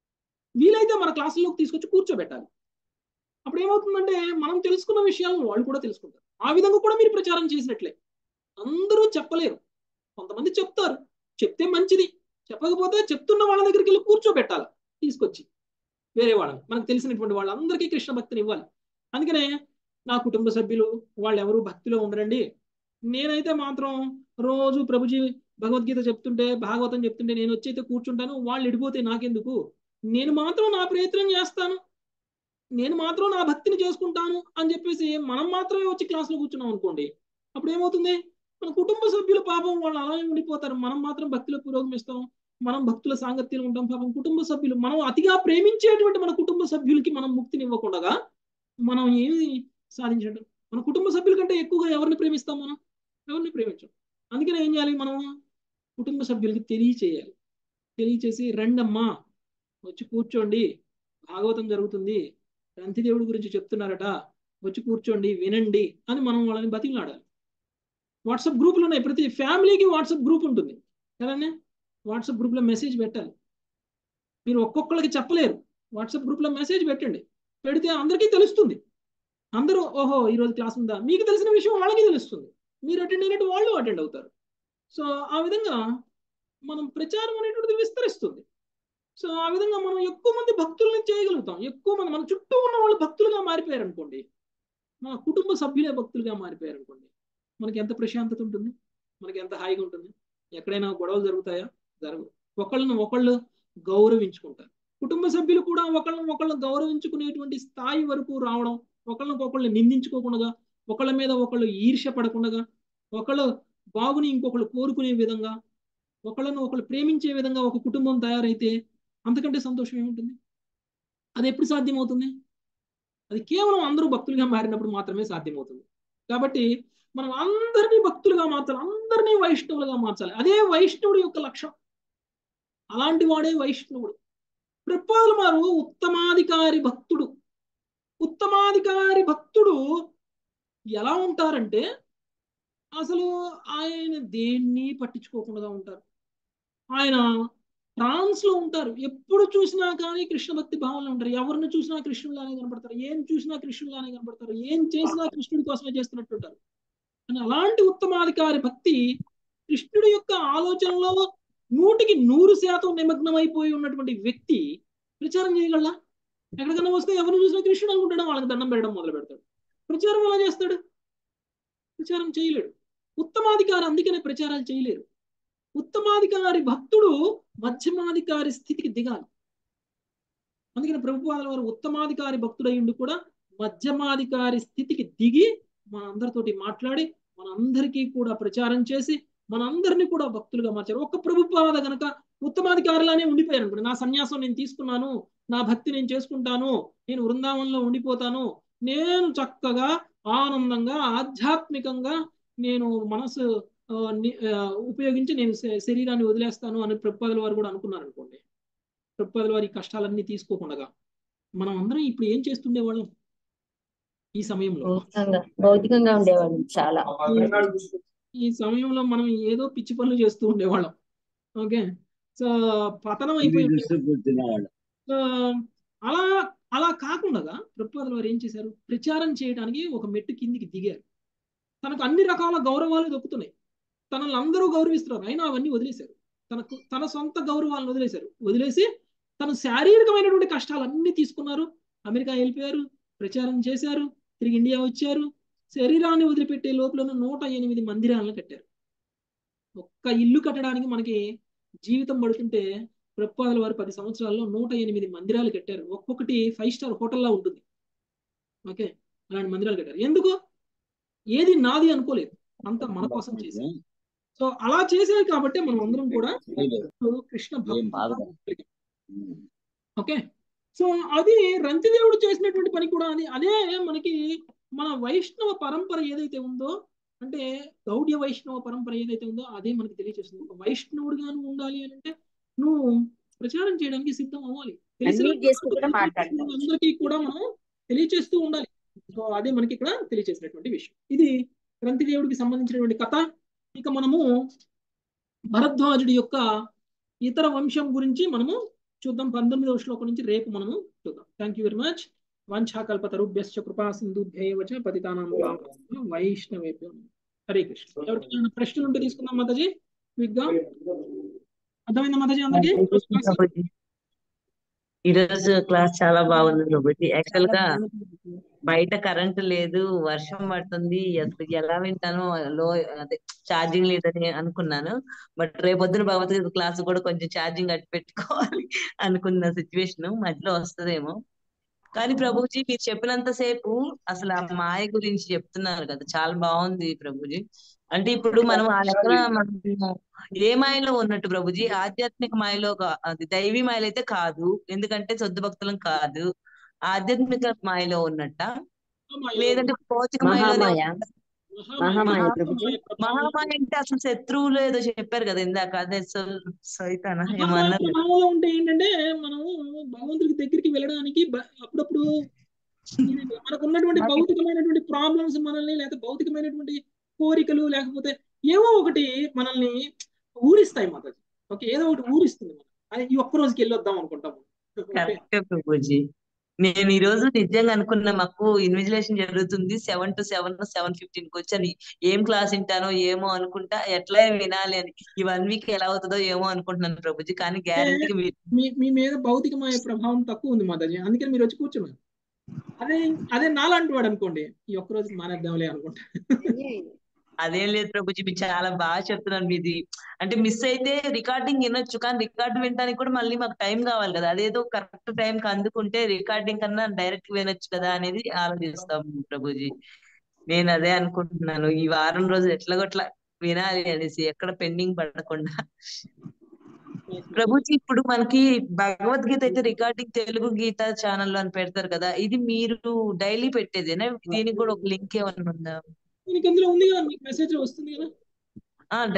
వీలైతే మన క్లాసుల్లోకి తీసుకొచ్చి కూర్చోబెట్టాలి. అప్పుడు ఏమవుతుందంటే మనం తెలుసుకున్న విషయాలను వాళ్ళు కూడా తెలుసుకుంటారు. ఆ విధంగా కూడా మీరు ప్రచారం చేసినట్లే. అందరూ చెప్పలేరు, కొంతమంది చెప్తారు, చెప్తే మంచిది. చెప్పకపోతే చెప్తున్న వాళ్ళ దగ్గరికి వెళ్ళి కూర్చోబెట్టాలి తీసుకొచ్చి, వేరే వాళ్ళని, మనకు తెలిసినటువంటి వాళ్ళందరికీ కృష్ణ భక్తిని ఇవ్వాలి. అందుకనే నా కుటుంబ సభ్యులు వాళ్ళు ఎవరు భక్తిలో ఉండరండి, నేనైతే మాత్రం రోజు ప్రభుజీ భగవద్గీత చెప్తుంటే భాగవతం చెప్తుంటే నేను వచ్చి అయితే కూర్చుంటాను, వాళ్ళు ఎడిపోతే నాకెందుకు, నేను మాత్రం నా ప్రయత్నం చేస్తాను, నేను మాత్రం నా భక్తిని చేసుకుంటాను అని చెప్పేసి మనం మాత్రమే వచ్చి క్లాస్లో కూర్చున్నాం అనుకోండి, అప్పుడు ఏమవుతుంది? మన కుటుంబ సభ్యుల పాపం వాళ్ళు అలానే ఉండిపోతారు. మనం మాత్రం భక్తిలో పురోగమిస్తాం, మనం భక్తుల సాంగత్యంలో ఉంటాం. పాపం కుటుంబ సభ్యులు, మనం అతిగా ప్రేమించేటువంటి మన కుటుంబ సభ్యులకి మనం ముక్తిని ఇవ్వకుండా మనం ఏమి సాధించడం? మన కుటుంబ సభ్యుల కంటే ఎక్కువగా ఎవరిని ప్రేమిస్తాం? మనం ఎవరిని ప్రేమించాం. అందుకనే ఏం చేయాలి? మనం కుటుంబ సభ్యులకి తెలియచేయాలి. తెలియచేసి రండమ్మా వచ్చి కూర్చోండి, భాగవతం జరుగుతుంది, రంతిదేవుడి గురించి చెప్తున్నారట, వచ్చి కూర్చోండి వినండి అని మనం వాళ్ళని బతిలాడాలి. వాట్సాప్ గ్రూపులు ఉన్నాయి, ప్రతి ఫ్యామిలీకి వాట్సాప్ గ్రూప్ ఉంటుంది కదండి. వాట్సాప్ గ్రూప్లో మెసేజ్ పెట్టాలి. మీరు ఒక్కొక్కరికి చెప్పలేరు, వాట్సాప్ గ్రూప్లో మెసేజ్ పెట్టండి. పెడితే అందరికీ తెలుస్తుంది. అందరూ ఓహో ఈరోజు క్లాస్ ఉందా, మీకు తెలిసిన విషయం వాళ్ళకి తెలుస్తుంది, మీరు అటెండ్ అయినట్టు వాళ్ళు అటెండ్ అవుతారు. సో ఆ విధంగా మనం ప్రచారం అనేటువంటిది విస్తరిస్తుంది. సో ఆ విధంగా మనం ఎక్కువ మంది భక్తులను చేయగలుగుతాం. ఎక్కువ మంది మన చుట్టూ ఉన్న వాళ్ళు భక్తులుగా మారిపోయారు అనుకోండి, మన కుటుంబ సభ్యులే భక్తులుగా మారిపోయారు అనుకోండి, మనకి ఎంత ప్రశాంతత ఉంటుంది, మనకి ఎంత హాయిగా ఉంటుంది. ఎక్కడైనా గొడవలు జరుగుతాయా? జరగవు. ఒకళ్ళని ఒకళ్ళు గౌరవించుకుంటారు. కుటుంబ సభ్యులు కూడా ఒకళ్ళని ఒకళ్ళు గౌరవించుకునేటువంటి స్థాయి వరకు రావడం, ఒకళ్ళని నిందించుకోకుండా, ఒకళ్ళ మీద ఒకళ్ళు ఈర్ష్య పడకుండా, ఒకళ్ళు బాగుని ఇంకొకళ్ళు కోరుకునే విధంగా, ఒకళ్ళను ఒకళ్ళు ప్రేమించే విధంగా ఒక కుటుంబం తయారైతే అంతకంటే సంతోషం ఏముంటుంది? అది ఎప్పుడు సాధ్యమవుతుంది? అది కేవలం అందరూ భక్తులుగా మారినప్పుడు మాత్రమే సాధ్యమవుతుంది. కాబట్టి మనం అందరినీ భక్తులుగా మార్చాలి, అందరినీ వైష్ణవులుగా మార్చాలి. అదే వైష్ణవుడి యొక్క లక్ష్యం. అలాంటి వాడే వైష్ణవుడు. ప్రభుపాదుల వారు ఉత్తమాధికారి భక్తుడు. ఉత్తమాధికారి భక్తుడు ఎలా ఉంటారంటే అసలు ఆయన దేన్ని పట్టించుకోకుండా ఉంటారు. ఆయన ట్రాన్స్ లో ఉంటారు. ఎప్పుడు చూసినా కానీ కృష్ణ భక్తి భావంలో ఉంటారు. ఎవరిని చూసినా కృష్ణులానే కనపడతారు, ఏం చూసినా కృష్ణులానే కనపడతారు, ఏం చేసినా కృష్ణుడి కోసమే చేస్తున్నట్టు ఉంటారు. అని అలాంటి ఉత్తమాధికారి భక్తి కృష్ణుడి యొక్క ఆలోచనలో నూటికి నూరు శాతం నిమగ్నం అయిపోయి ఉన్నటువంటి వ్యక్తి ప్రచారం చేయగలరా? ఎక్కడికన్నా వస్తే ఎవరిని చూసినా కృష్ణుడు అనుకుంటాడు, వాళ్ళకి దండం పెట్టడం మొదలు పెడతాడు. ప్రచారం ఎలా చేస్తాడు? ప్రచారం చేయలేడు. ఉత్తమాధికారి అందుకనే ప్రచారాలు చేయలేరు. ఉత్తమాధికారి భక్తుడు మధ్యమాధికారి స్థితికి దిగాలి. అందుకని ప్రభుపాదుల వారు ఉత్తమాధికారి భక్తుడయ్యుండి కూడా మధ్యమాధికారి స్థితికి దిగి మన అందరితోటి మాట్లాడి మనందరికీ కూడా ప్రచారం చేసి మనందరినీ కూడా భక్తులుగా మార్చారు. ఒక్క ప్రభుపాద గనక ఉత్తమాధికారులానే ఉండిపోయారు అనుకోండి, నా సన్యాసం నేను తీసుకున్నాను, నా భక్తి నేను చేసుకుంటాను, నేను వృందావనంలో ఉండిపోతాను, నేను చక్కగా ఆనందంగా ఆధ్యాత్మికంగా నేను మనసు ఉపయోగించి నేను శరీరాన్ని వదిలేస్తాను అని ప్రభుపాదుల వారు కూడా అనుకున్నారు అనుకోండి. ప్రభుపాదుల వారి కష్టాలన్నీ తీసుకోకుండా మనం అందరం ఇప్పుడు ఏం చేస్తుండేవాళ్ళం? ఈ సమయంలో భౌతికంగా ఉండేవాళ్ళం చాలా. ఈ సమయంలో మనం ఏదో పిచ్చి పనులు చేస్తూ ఉండేవాళ్ళం. ఓకే, సో పతనం అయిపోయి అలా అలా కాకుండా ప్రభుపాదుల వారు ఏం చేశారు? ప్రచారం చేయడానికి ఒక మెట్టు కిందికి దిగారు. తనకు అన్ని రకాల గౌరవాలు దొక్కుతున్నాయి, తనని అందరూ గౌరవిస్తున్నారు, అయినా అవన్నీ వదిలేశారు. తనకు తన సొంత గౌరవాలను వదిలేశారు. వదిలేసి తన శారీరకమైనటువంటి కష్టాలన్నీ తీసుకున్నారు. అమెరికా వెళ్ళిపోయారు, ప్రచారం చేశారు, తిరిగి ఇండియా వచ్చారు. శరీరాన్ని వదిలిపెట్టే లోపల నూట ఎనిమిది మందిరాలను కట్టారు. ఒక్క ఇల్లు కట్టడానికి మనకి జీవితం పడుతుంటే ప్రభుపాదుల వారు పది సంవత్సరాల్లో నూట ఎనిమిది మందిరాలు కట్టారు. ఒక్కొక్కటి ఫైవ్ స్టార్ హోటల్లా ఉంటుంది. ఓకే, అలాంటి మందిరాలు కట్టారు. ఎందుకు? ఏది నాది అనుకోలేదు, అంతా మన కోసం చేశారు. సో అలా చేశారు కాబట్టి మనం అందరం కూడా కృష్ణ భక్తులు. ఓకే, సో అది రంతిదేవుడు చేసినటువంటి పని కూడా అది అదే మనకి మన వైష్ణవ పరంపర ఏదైతే ఉందో, అంటే గౌడ్య వైష్ణవ పరంపర ఏదైతే ఉందో అదే మనకి తెలియజేస్తుంది. ఒక వైష్ణవుడిగా నువ్వు ఉండాలి అని అంటే నువ్వు ప్రచారం చేయడానికి సిద్ధం అవ్వాలి. అందరికీ కూడా మనం తెలియచేస్తూ ఉండాలి. సో అదే మనకి ఇక్కడ తెలియచేసినటువంటి విషయం. ఇది రంతిదేవుడికి సంబంధించినటువంటి కథ. ఇక మనము భరద్వాజుడి యొక్క ఇతర వంశం గురించి మనము చూద్దాం. పంతొమ్మిదవ శ్లోకం నుంచి రేపు మనము చూద్దాం. Thank you very much. వంఛాకల్పతరుభ్యశ్చ కృపా సింధుభ్యేవ చ పతితానాం పావనేభ్యో వైష్ణవేభ్యో నమః. హరే కృష్ణ. ఎవరికైనా ప్రశ్నలు ఉంటే తీసుకుందాం మాతాజీ. క్విక్గా అర్థమైందా మాతాజీ అందరికీ? ఈ రోజు క్లాస్ చాలా బాగుంది ప్రభుజీ. యాక్చువల్ గా బయట కరెంట్ లేదు, వర్షం పడుతుంది, అసలు ఎలా వింటాను, లో అదే ఛార్జింగ్ లేదని అనుకున్నాను. బట్ రేపొద్దున భగవద్గీత క్లాస్ కూడా కొంచెం ఛార్జింగ్ అట్టి పెట్టుకోవాలి అనుకున్న సిచ్యువేషన్ మధ్యలో వస్తుందేమో. కానీ ప్రభుజీ మీరు చెప్పినంత సేపు అసలు ఆ మాయ గురించి చెప్తున్నారు కదా, చాలా బాగుంది ప్రభుజీ. అంటే ఇప్పుడు మనం ఆ లెక్కన మనం ఏ మాయలో ఉన్నట్టు ప్రభుజీ? ఆధ్యాత్మిక మాయలో, అది దైవీ మాయలో అయితే కాదు, ఎందుకంటే శుద్ధ భక్తులం కాదు. ఆధ్యాత్మిక మాయలో ఉన్నట్ట, లేదంటే భౌతిక మాయలో? మహామాయ అంటే అసలు శత్రువులు ఏదో చెప్పారు కదా ఇందాక, అదే సైతానా ఏమన్నారు? ఉంటే ఏంటంటే మనం భగవంతుడికి దగ్గరికి వెళ్ళడానికి అప్పుడప్పుడు మనకు ఉన్నటువంటి భౌతికమైనటువంటి ప్రాబ్లమ్స్ మనల్ని, లేకపోతే భౌతికమైనటువంటి కోరికలు, లేకపోతే ఏవో ఒకటి మనల్ని ఊరిస్తాయి మాతాజీ. ఓకే, ఏదో ఒకటి ఊరిస్తుంది. మనం ఈ ఒక్క రోజుకి వెళ్ళొద్దాం అనుకుంటాము. కరెక్టే ప్రభుజీ. నేను ఈ రోజు నిజంగా అనుకున్నా, మాకు ఇన్విజిలేషన్ జరుగుతుంది seven to seven seven fifteen కి వచ్చాను. ఏం క్లాస్ వింటానో ఏమో అనుకుంటా, ఎట్లా వినాలి అని. ఈ వన్ వీక్ ఎలా అవుతుందో ఏమో అనుకుంటున్నాను ప్రభుజీ. కానీ గ్యారంటీగా మీ మీద భౌతికమైన ప్రభావం తక్కువ ఉంది మాతాజీ, అందుకని మీరు వచ్చి కూర్చున్నారు. అదే అదే నాలాంటి వాడు అనుకోండి, ఈ ఒక్క రోజు మానేద్దాంలే అనుకుంటా. అదేం లేదు ప్రభుజీ, మీరు చాలా బాగా చెప్తున్నారు. మీది అంటే మిస్ అయితే రికార్డింగ్ వినొచ్చు, కానీ రికార్డు వినడానికి కూడా మళ్ళీ మాకు టైం కావాలి కదా. అదేదో కరెక్ట్ టైం కి అందుకుంటే రికార్డింగ్ కన్నా డైరెక్ట్ వినొచ్చు కదా అనేది ఆలోచిస్తాం ప్రభుజీ. నేను అదే అనుకుంటున్నాను, ఈ వారం రోజు ఎట్లాగొట్లా వినాలి అనేసి, ఎక్కడ పెండింగ్ పడకుండా. ప్రభుజీ ఇప్పుడు మనకి భగవద్గీత అయితే రికార్డింగ్ తెలుగు గీత ఛానల్లో అని పెడతారు కదా, ఇది మీరు డైలీ పెట్టేదేనా? దీనికి కూడా ఒక లింక్ ఏమన్నా ఉందా? అందులో ఉంది కదా, మీకు మెసేజ్ వస్తుంది కదా.